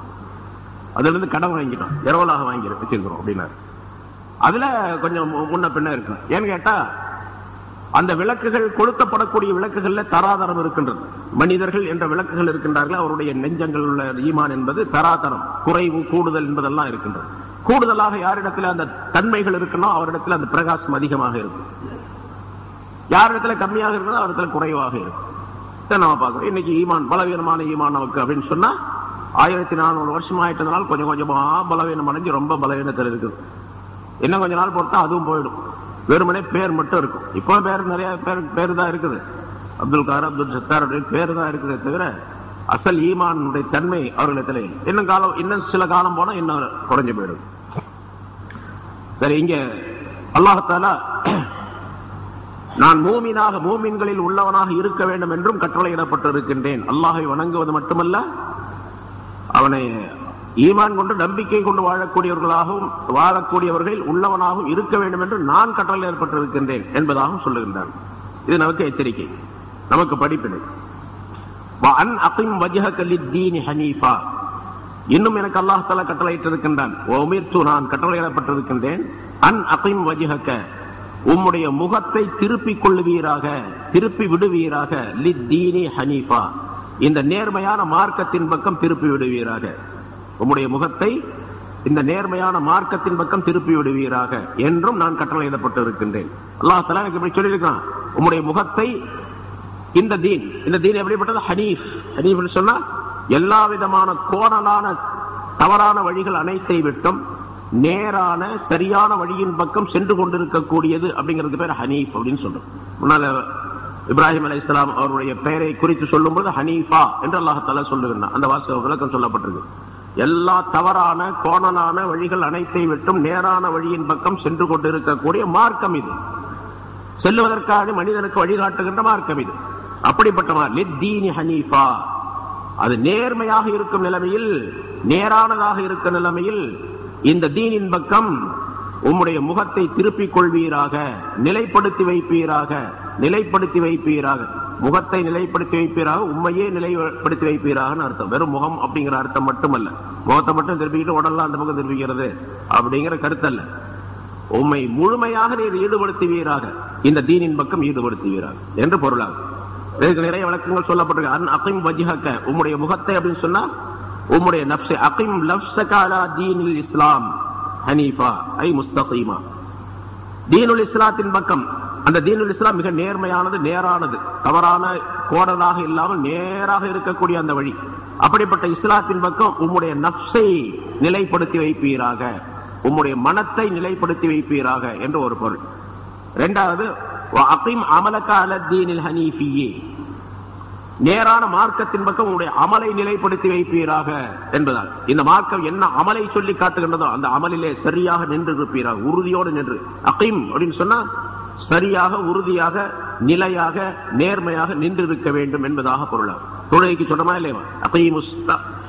அதுல இருந்து கடன் வாங்கிட்டோம், இரவலாக வாங்கி வச்சிருக்கிறோம் அப்படின்னா அதுல கொஞ்சம் முன்ன பின்ன இருக்கு. ஏன்னு கேட்டா அந்த விளக்குகள் கொளுத்தப்படக்கூடிய விளக்குகள்ல தராதரம் இருக்கின்றது. மனிதர்கள் என்ற விளக்குகள் இருக்கின்றார்கள், அவருடைய நெஞ்சங்கள் உள்ள ஈமான் என்பது தராதரம், குறைவு கூடுதல் என்பதெல்லாம் இருக்கின்றது. கூடுதலாக யாரிடத்தில் அந்த தன்மைகள் இருக்கணும் அவரிடத்தில் அந்த பிரகாசம் அதிகமாக இருக்கும். யாரிடத்துல கம்மியாக இருக்கிறதோ அவரிடத்துல குறைவாக இருக்கும். நம்ம பார்க்கிறோம் இன்னைக்கு ஈமான் பலவீனமான ஈமான் நமக்கு அப்படின்னு சொன்னா 1400 வருஷம் ஆயிட்டதுனால கொஞ்சம் கொஞ்சமா பலவீனம் அடைஞ்சு ரொம்ப பலவீனத்தில் இருக்குது. இன்னும் கொஞ்ச நாள் பொறுத்தா அதுவும் போயிடும், வெறுமனே பேர் மட்டும் இருக்கும். இப்போ பேர் நிறைய பேர் தான் இருக்குது, அப்துல் கார், அப்துல் சத்தார் அப்படின்னு பேர் தான் இருக்குதே தவிர அசல் ஈமானுடைய தன்மை அவர்களிடத்துல இன்னும் சில காலம் போனா இன்னும் குறைஞ்சு போயிடும். சரி, இங்க அல்லாஹ் தஆலா நான் மூமினாக மூமின்களில் உள்ளவனாக இருக்க வேண்டும் என்றும் கட்டளையிடப்பட்டிருக்கின்றேன். அல்லாஹை வணங்குவது மட்டுமல்ல, அவனை ஈமான் கொண்டு நம்பிக்கை கொண்டு வாழக்கூடியவர்கள் உள்ளவனாகவும் இருக்க வேண்டும் என்று நான் கட்டளை ஏற்பட்டிருக்கின்றேன் என்பதாகவும் சொல்லுகின்றான். இது நமக்கு எச்சரிக்கை, நமக்கு படிப்பினை. இன்னும் எனக்கு அல்லாஹ் தஆலா கட்டளையிட்டிருக்கின்றான், நான் கட்டளையிடப்பட்டிருக்கின்றேன், அன் அகிம் வஜ்ஹக, உம்முடைய முகத்தை திருப்பிக் கொள்ளுவீராக, திருப்பி விடுவீராக, லித்தீனி ஹனீஃபா, இந்த நேர்மையான மார்க்கத்தின் பக்கம் திருப்பி விடுவீராக. உம்முடைய முகத்தை இந்த நேர்மையான மார்க்கத்தின் பக்கம் திருப்பி விடுவீராக என்றும் நான் கட்டளையிடப்பட்டு இருக்கின்றேன். அல்லாஹ் தஆலா எனக்கு இப்படி சொல்லியிருக்கான், உம்முடைய முகத்தை இந்த தீன் எப்படிப்பட்டது? ஹனீஃப். ஹனீஃப்னு சொன்னா எல்லா விதமான கோணலான தவறான வழிகள் அனைத்தை விட்டும் நேரான சரியான வழியின் பக்கம் சென்று கொண்டிருக்கக்கூடியது அப்படிங்கிறது பேர் ஹனீஃப் அப்படின்னு சொல்றோம். முன்னால இப்ராஹிம் அலைஹிஸ்ஸலாம் அவருடைய பெயரை குறித்து சொல்லும்போது ஹனீஃபா என்று அல்லாஹ் தஆலா சொல்லுகிறான். அந்த வாசக விளக்கம் சொல்லப்பட்டிருக்கு. எல்லா தவறான கோணலான வழிகள் அனைத்தை விட்டும் நேரான வழியின் பக்கம் சென்று கொண்டிருக்கக்கூடிய மார்க்கம் இது. செல்லுவதற்காக மனிதனுக்கு வழிகாட்டுகின்ற மார்க்கம் இது. அப்படிப்பட்ட லித்தீனி ஹனீஃபா, அது நேர்மையாக இருக்கும் நிலைமையில், நேரானதாக இருக்கும் நிலைமையில் இந்த தீனின் பக்கம் உம்முடைய முகத்தை திருப்பிக் கொள்வீராக, நிலைப்படுத்தி வைப்பீராக. முகத்தை நிலைப்படுத்தி வைப்பீராக, உண்மையே நிலைப்படுத்தி வைப்பீராக அர்த்தம். வெறும் முகம் அப்படிங்கிற அர்த்தம் மட்டுமல்ல, முகத்தை மட்டும் திருப்பிக்கிட்டு உடல்லாம் அந்த பக்கம் திருப்பிக்கிறது அப்படிங்கிற கருத்தல்ல. உம்மை முழுமையாக நீர் ஈடுபடுத்துவீராக, இந்த தீனின் பக்கம் ஈடுபடுத்துவீராக என்று பொருளாகும். இதற்கு நிறைய விளக்கங்கள் சொல்லப்பட்டிருக்கு. அன் அகிம் வஜ்ஹக, உம்முடைய முகத்தை அப்படின்னு சொன்னா உம்முடைய நஃப்ஸை, அகிம் நஃப்ஸக அலா தீனில் இஸ்லாம் ஹனீஃபா ஐ முஸ்தகீமா, தீனுல் இஸ்லாத்தின் பக்கம். அந்த தீனுல் இஸ்லாம் மிக நேர்மையானது, நேரானது, தவறான கோணலாக இல்லாமல் நேராக இருக்கக்கூடிய அந்த வழி. அப்படிப்பட்ட இஸ்லாத்தின் பக்கம் உம்முடைய நஃப்ஸை நிலைப்படுத்தி வைப்பீராக, உம்முடைய மனத்தை நிலைப்படுத்தி வைப்பீராக என்று ஒரு பொருள். இரண்டாவது அகிம் அமலக அலா தீனில் ஹனீஃபியே, நேரான மார்க்கத்தின் பக்கம் உங்களுடைய அமலை நிலைப்படுத்தி வைப்பீராக என்பதால் இந்த மார்க்கம் என்ன அமலை சொல்லி காட்டுகின்றதோ அந்த அமலிலே சரியாக நின்று இருப்பீராக, உறுதியோடு நின்று. அகிம் அப்படின்னு சொன்னா சரியாக, உறுதியாக, நிலையாக, நேர்மையாக நின்று இருக்க வேண்டும் என்பதாக பொருளாகும். தொழுகைக்கு சொன்னமா இல்லையா?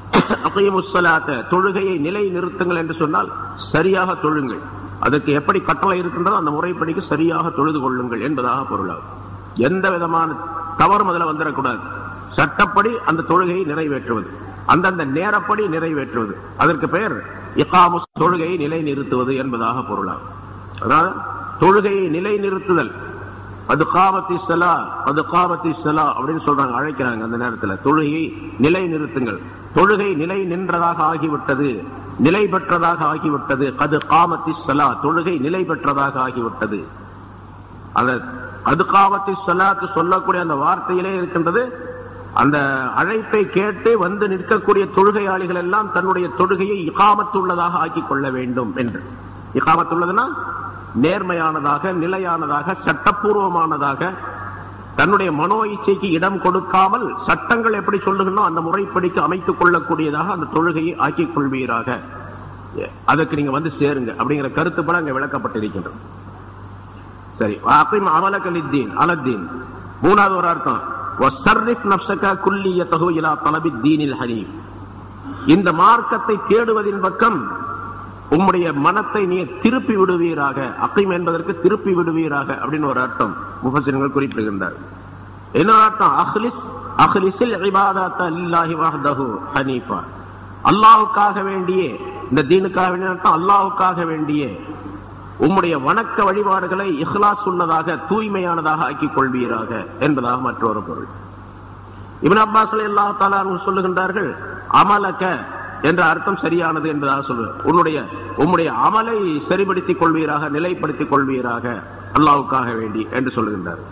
அகீமுஸ் ஸலாத்த, தொழுகையை நிலை நிறுத்துங்கள் என்று சொன்னால் சரியாக தொழுங்கள். அதற்கு எப்படி கட்டளை இருக்கின்றதோ அந்த முறைப்படிக்கு சரியாக தொழுது கொள்ளுங்கள் என்பதாக பொருளாகும். எந்த விதமான தவறு முதல்ல வந்துடக்கூடாது. சட்டப்படி அந்த தொழுகையை நிறைவேற்றுவது, அந்தந்த நேரப்படி நிறைவேற்றுவது, அதற்கு பெயர் இகாமுஸ், தொழுகையை நிலை நிறுத்துவது என்பதாக பொருளாகும். அதாவது தொழுகையை நிலை நிறுத்துதல், அது காமத்தி ஸலா, அது காமத்தி ஸலா அப்படின்னு சொல்றாங்க, அழைக்கிறாங்க. அந்த நேரத்தில் தொழுகையை நிலை நிறுத்துங்கள். தொழுகை நிலை நின்றதாக ஆகிவிட்டது, நிலை பெற்றதாக ஆகிவிட்டது. அது காமத்தி ஸலா, தொழுகை நிலை பெற்றதாக ஆகிவிட்டது. அந்த அது காமத்தி ஸலாத்து சொல்லக்கூடிய அந்த வார்த்தையிலே இருக்கின்றது, அந்த அழைப்பை கேட்டு வந்து நிற்கக்கூடிய தொழுகையாளிகள் எல்லாம் தன்னுடைய தொழுகையை இகாமத்துள்ளதாக ஆக்கிக் கொள்ள வேண்டும் என்று. இகாமத்துள்ளதுன்னா நேர்மையானதாக, நிலையானதாக, சட்டப்பூர்வமானதாக, தன்னுடைய மனோ இச்சைக்கு இடம் கொடுக்காமல் சட்டங்கள் எப்படி சொல்லுகிறோம் அந்த முறைப்படிக்கு அமைத்துக் கொள்ளக்கூடியதாக அந்த தொழுகையை ஆக்கிக் கொள்வீராக. அதற்கு நீங்க வந்து சேருங்க அப்படிங்கிற கருத்துப்பட அங்க விளக்கப்பட்டிருக்கின்றது. சரி, அகீம் அமலக லித்தீன் அலத்தீன். மூணாவது ஒரு அர்த்தம், வஸர்ரிஃப் நஃப்ஸக குல்லியதஹு இலா தலபித் தீனில் ஹனீஃப். இந்த மார்க்கத்தை தேடுவதின் பக்கம் உம்முடைய மனத்தை நீ திருப்பி விடுவீராக. அகீம் என்பதற்கு திருப்பி விடுவீராக அப்படின்னு ஒரு அர்த்தம் முஃபஸ்ஸிர்கள் குறிப்பிடுகின்றார். இன்னொரு அர்த்தம் அஹ்லிஸில் இபாதத லில்லாஹி வஹ்தஹு ஹனீஃபா. அல்லாஹ்வுக்காக வேண்டியே, இந்த தீனுக்காக வேண்டிய அர்த்தம் அல்லாஹ்வுக்காக வேண்டியே உம்முடைய வணக்க வழிபாடுகளை இஹ்லாஸ் உள்ளதாக, தூய்மையானதாக ஆக்கிக் கொள்வீராக என்பதாக மற்றொரு பொருள். இப்னு அப்பாஸ் ரலியல்லாஹு தஆலா அன்ஹு சொல்லுகின்றார்கள், அமலக என்ற அர்த்தம் சரியானது என்பதாக சொல்லுவார். உம்முடைய அமலை சரிபடுத்திக் கொள்வீராக, நிலைப்படுத்திக் கொள்வீராக அல்லாஹ்வுக்காக வேண்டி என்று சொல்லுகின்றார்.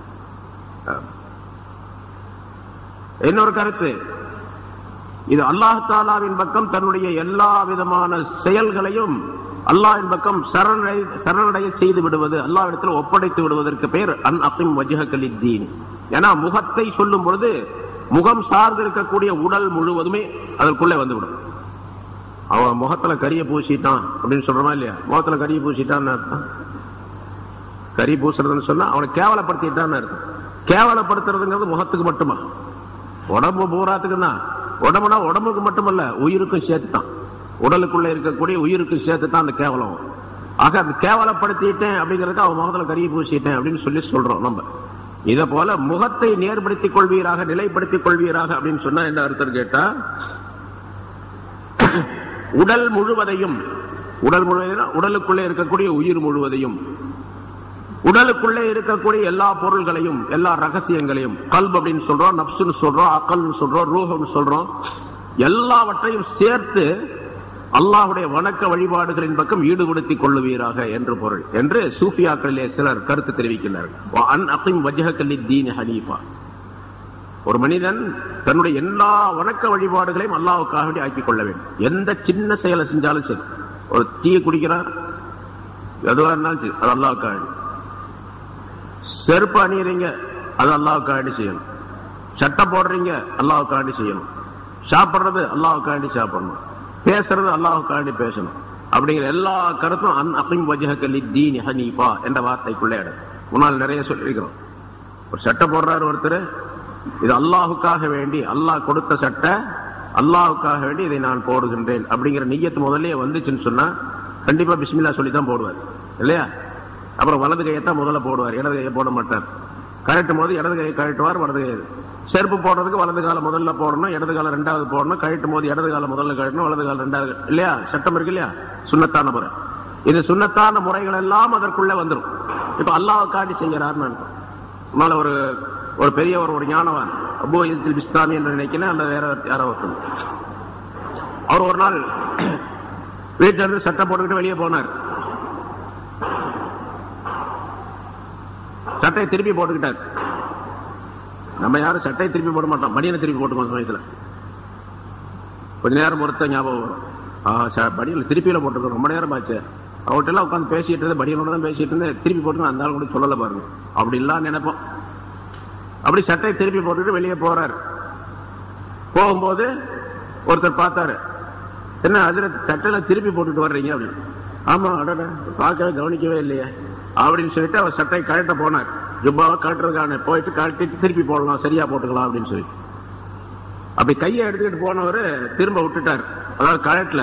இன்னொரு கருத்து, இது அல்லாஹ் தஆலாவின் பக்கம் தன்னுடைய எல்லா விதமான செயல்களையும் அல்லாஹ்வின் பக்கம் சரணடைய செய்து விடுவது, அல்லாஹ்விடத்தில் ஒப்படைத்து விடுவதற்கு பெயர் அன் அகீம் வஜ்ஹக லித்தீன். ஏன்னா முகத்தை சொல்லும் பொழுது முகம் சார்ந்து இருக்கக்கூடிய உடல் முழுவதுமே அதற்குள்ளே வந்துவிடும். அவன் முகத்துல கரிய பூசிட்டான் அப்படின்னு சொல்றமா இல்லையா? முகத்துல கரிய பூசிட்டான்னு அர்த்தம். கரி பூசுறதுன்னு சொன்னா அவனை கேவலப்படுத்திட்டான்னு அர்த்தம். கேவலப்படுத்துறதுங்கிறது முகத்துக்கு மட்டுமா? உடம்பு பூராத்துக்கு தான். உடம்புனா உடம்புக்கு மட்டுமல்ல, உயிருக்கும் சேர்த்துட்டான். உடலுக்குள்ள இருக்கக்கூடிய உயிருக்கும் சேர்த்துட்டான் அந்த கேவலம். ஆக அந்த கேவலப்படுத்திட்டேன் அப்படிங்கிறதுக்கு அவன் முகத்துல கரிய பூசிட்டேன் அப்படின்னு சொல்லி சொல்றோம் நம்ம. இதை போல முகத்தை நேர்படுத்திக் கொள்வீராக, நிலைப்படுத்திக் கொள்வீராக அப்படின்னு சொன்னா என்ன அர்த்தம் கேட்டா, உடல் முழுவதையும், உடலுக்குள்ளே இருக்கக்கூடிய உயிர் முழுவதையும், உடலுக்குள்ளே இருக்கக்கூடிய எல்லா பொருள்களையும், எல்லா ரகசியங்களையும், கல்ப் அப்படின்னு சொல்றோம், நப்சுன்னு சொல்றோம், அக்கல்னு சொல்றோம், ரூஹ்னு சொல்றோம், எல்லாவற்றையும் சேர்த்து அல்லாஹ்வுடைய வணக்க வழிபாடுகளின் பக்கம் ஈடுபடுத்திக் கொள்ளுவீராக என்று பொருள் என்று சூஃபியாக்களிலே சிலர் கருத்து தெரிவிக்கின்றார்கள். அன் அகீம் வஜ்ஹக லித்தீன் ஹனீஃபா. ஒரு மனிதன் தன்னுடைய எல்லா வணக்க வழிபாடுகளையும் அல்லாஹ்வுக்காக வேண்டி ஆக்கிக் கொள்ள வேண்டும். எந்த சின்ன செயலை செஞ்சாலும் சரி, ஒரு டீயை குடிக்கிறார், எதுவாக இருந்தாலும் சரி, அது அல்லாஹ்வுக்காக வேண்டி. செருப்பு அணியறீங்க, அது அல்லாஹ்வுக்காக வேண்டி செய்யணும். சட்டை போடுறீங்க, அல்லாஹ்வுக்காக வேண்டி செய்யணும். சாப்பிடுறது அல்லாஹ்வுக்காக வேண்டி சாப்பிடணும். பேசுறது அல்லாஹ்வுக்காக வேண்டி பேசணும். அப்படிங்கிற எல்லா கருத்தும் அன் அகீம் வஜ்ஹக லித்தீன் ஹனீஃபா என்ற வார்த்தைக்குள்ளே இடம். முன்னால் நிறைய சொல்லியிருக்கிறோம். ஒரு சட்டை போடுறாரு ஒருத்தர், இது அல்லாஹ்வுக்காக வேண்டி, அல்லாஹ் கொடுத்த சட்டை, அல்லாஹ்வுக்காக வேண்டி இதை நான் போடுகின்றேன் அப்படிங்கிற நிய்யத்து முதல்ல வந்துச்சுன்னு சொன்னா கண்டிப்பா பிஸ்மில்லா சொல்லித்தான் போடுவார் இல்லையா? அப்புறம் வலது கையத்தான் முதல்ல போடுவார், இடது கையை போட மாட்டார். கழட்டும் போது இடது கையை கழட்டுவார், வலது கை. செருப்பு போடுறதுக்கு வலது காலம் முதல்ல போடணும், இடது காலம் ரெண்டாவது போடணும். கழட்டும் போது இடது காலம் முதல்ல கழட்டணும், வலது காலம் ரெண்டாவது, இல்லையா? சட்டம் இருக்கு இல்லையா? சுன்னத்தான முறை. இது சுன்னத்தான முறைகள் எல்லாம் அதற்குள்ள வந்துடும். இப்ப அல்லாஹ்வுக்காண்டி செய்யறாருன்னு அதனால ஒரு பெரியவர், ஒரு ஞானவான், அபூ இஸ்ஹாக் பிஸ்தாமி என்று நினைக்கிறேன், அந்த வேற யாரோ ஒருத்தர், அவர் ஒரு நாள் வீட்டில இருந்து சட்டை போட்டுக்கிட்டு வெளியே போனார். சட்டையை திருப்பி போட்டுக்கிட்டார். நம்ம யாரும் சட்டையை திருப்பி போட மாட்டோம், பனியனை திருப்பி போட்டுக்கோம். சமயத்தில் கொஞ்ச நேரம் பொறுத்த ஞாபகம் வரும், பனியில் திருப்பியில போட்டுருக்கோம், ரொம்ப நேரம் ஆச்சு. அவர்கிட்ட எல்லாம் உட்காந்து பேசிட்டு இருந்தேன், பனியனோட தான் பேசிட்டு இருந்தேன், திருப்பி போட்டுக்கணும், அந்த ஆள் கூட சொல்லலை பாருங்க, அப்படின்லாம் நினைப்போம். அப்படி சட்டையை திருப்பி போட்டுட்டு வெளியே போறாரு. போகும்போது ஒருத்தர் பார்த்தாரு, என்ன அதுல சட்டையில திருப்பி போட்டுட்டு வர்றீங்க அப்படின்னு. ஆமா, அடட பார்க்கவே கவனிக்கவே இல்லையே அப்படின்னு சொல்லிட்டு அவர் சட்டையை கழட்ட போனார். ஜுப்பாவை கழட்டுறதுக்கான போயிட்டு கழட்டிட்டு திருப்பி போடலாம், சரியா போட்டுக்கலாம் அப்படின்னு சொல்லி அப்படி கையை எடுத்துக்கிட்டு போனவரு திரும்ப விட்டுட்டாரு, அதாவது கழட்டல.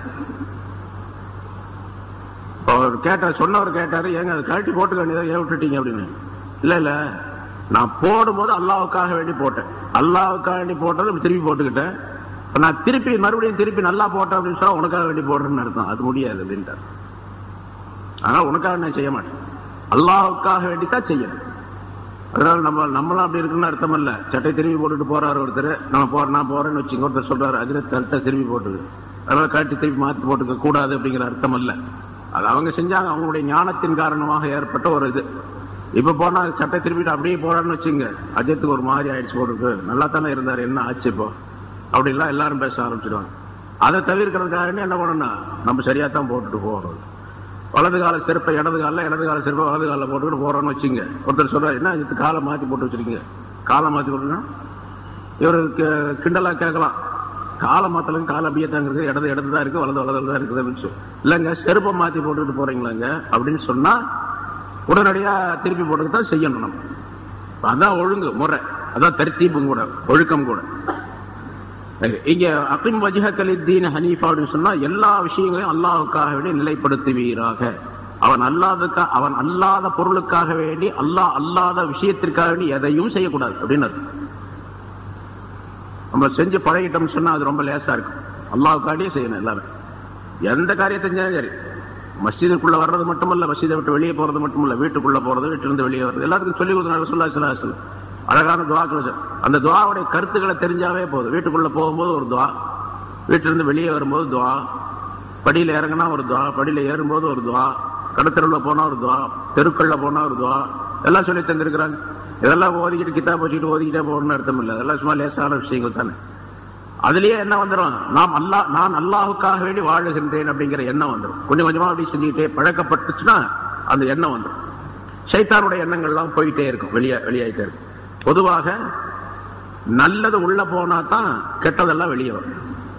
கேட்டார், சொன்னவர் கேட்டாரு, ஏங்க அதை கழட்டி போட்டுக்க வேண்டியதை ஏன் விட்டுட்டீங்க அப்படின்னு. இல்ல இல்ல, நான் போடும் போது அல்லாவுக்காக வேண்டி போட்டேன், அல்லாவுக்காக வேண்டி போட்டது திருப்பி போட்டுக்கிட்டேன், நான் திருப்பி மறுபடியும் திருப்பி நல்லா போட்டேன் அப்படின்னு சொன்னா உனக்காக வேண்டி போடுறேன்னு அர்த்தம், அது முடியாது அப்படின்ட்டார். அதனால உனக்காக நான் செய்ய மாட்டேன், அல்லாவுக்காக வேண்டித்தான் செய்யணும். அதனால நம்மளும் அப்படி இருக்குன்னு அர்த்தம் இல்ல. சட்டை திரும்பி போட்டுட்டு போறாரு ஒருத்தர், நான் போறேன்னு வச்சுங்க, ஒருத்தர் சொல்றாரு அதுல தட்டை திரும்பி போட்டுது, அதனால கட்டி திருப்பி மாற்றி போட்டுக்க கூடாது அப்படிங்கிற அர்த்தம் இல்ல. அது அவங்க செஞ்சாங்க, அவங்களுடைய ஞானத்தின் காரணமாக ஏற்பட்ட ஒரு இது. இப்ப போனா சட்டை திரும்பிட்டு அப்படியே போறான்னு வச்சுங்க, அஜயத்துக்கு ஒரு மாதிரி ஆயிடுச்சு, போட்டுருக்கு நல்லா தானே இருந்தாரு, என்ன ஆச்சு இப்போ அப்படின்லாம் எல்லாரும் பேச ஆரம்பிச்சிடுவாங்க. அதை தவிர்க்கிறதுக்காக என்ன பண்ணணும், நம்ம சரியா தான் போட்டுட்டு போறோம். வலது கால செருப்பை இடது காலில், இடது கால செருப்பை வலது காலில் போட்டுக்கிட்டு போறோம்னு வச்சுங்க. ஒருத்தர் சொல்றாரு, என்ன இதுக்கு காலை மாற்றி போட்டு வச்சிருக்கீங்க, காலை மாற்றி போட்டுனா இவருக்கு கிண்டலா கேட்கலாம், காலை மாத்தலும் காலை அப்படியே தாங்கிறது, இடது தான் இருக்கு, வலது தான் இருக்குது அப்படின்னு சொல்லி. இல்லைங்க செருப்பை மாற்றி போட்டுக்கிட்டு போறீங்களாங்க அப்படின்னு சொன்னா உடனடியா திருப்பி போட்டுக்கிட்டு தான் செய்யணும். நம்ம அதான் ஒழுங்கு முறை, அதான் தர்த்தீபும் கூட, ஒழுக்கம் கூட. இங்க அகிம் வஜ்ஹக லித்தீன் ஹனீஃபா அப்படின்னு சொன்னா எல்லா விஷயங்களையும் அல்லாஹ்வுக்காக வேண்டி நிலைப்படுத்துவீராக. அவன் அல்லாத பொருளுக்காக வேண்டி, அல்லாத விஷயத்திற்காக வேண்டி எதையும் செய்யக்கூடாது அப்படின்னு நம்ம செஞ்சு பழகிட்டோம்னு சொன்னா அது ரொம்ப லேசா இருக்கும். அல்லாஹ்வுக்காண்டியே செய்யணும் எல்லாரும். எந்த காரியத்தை செஞ்சாலும் சரி, மஸ்ஜிதுக்குள்ள வர்றது மட்டுமல்ல, மஸ்ஜிதை விட்டு வெளியே போறது மட்டுமல்ல, வீட்டுக்குள்ள போறது, வீட்டிலிருந்து வெளியே வர்றது, எல்லாத்துக்கும் சொல்லி கொடுத்தனால ரசூலுல்லாஹி அழகான துஆக்கள். அந்த துஆவுடைய கருத்துக்களை தெரிஞ்சாவே போதும். வீட்டுக்குள்ள போகும்போது ஒரு துஆ, வீட்டிலிருந்து வெளியே வரும்போது துஆ, படியில இறங்கினா ஒரு துஆ, படியில ஏறும்போது ஒரு துஆ, கடத்தெருவில் போனா ஒரு துஆ, தெருக்கள்ல போனா ஒரு துஆ, எல்லாம் சொல்லி தந்திருக்கிறாங்க. இதெல்லாம் ஓதிக்கிட்டு கிதாப் வச்சுக்கிட்டு ஓதிக்கிட்டே போகணும்னு அர்த்தம் இல்லை, அதெல்லாம் சும்மா லேசான விஷயங்கள் தானே. அதுலயே என்ன வந்துடும், நான் அல்லாஹ்வுக்காக வேண்டி வாழுகின்றேன் அப்படிங்கிற எண்ணம் வந்துடும். கொஞ்சம் கொஞ்சமா அப்படி செஞ்சுக்கிட்டே பழக்கப்பட்டுச்சுன்னா அந்த எண்ணம் வந்துடும். ஷைத்தானுடைய எண்ணங்கள்லாம் போயிட்டே இருக்கும், வெளியாயிட்டே இருக்கும். பொதுவாக நல்லது உள்ள போனா தான் கெட்டதெல்லாம் வெளியே வரும்.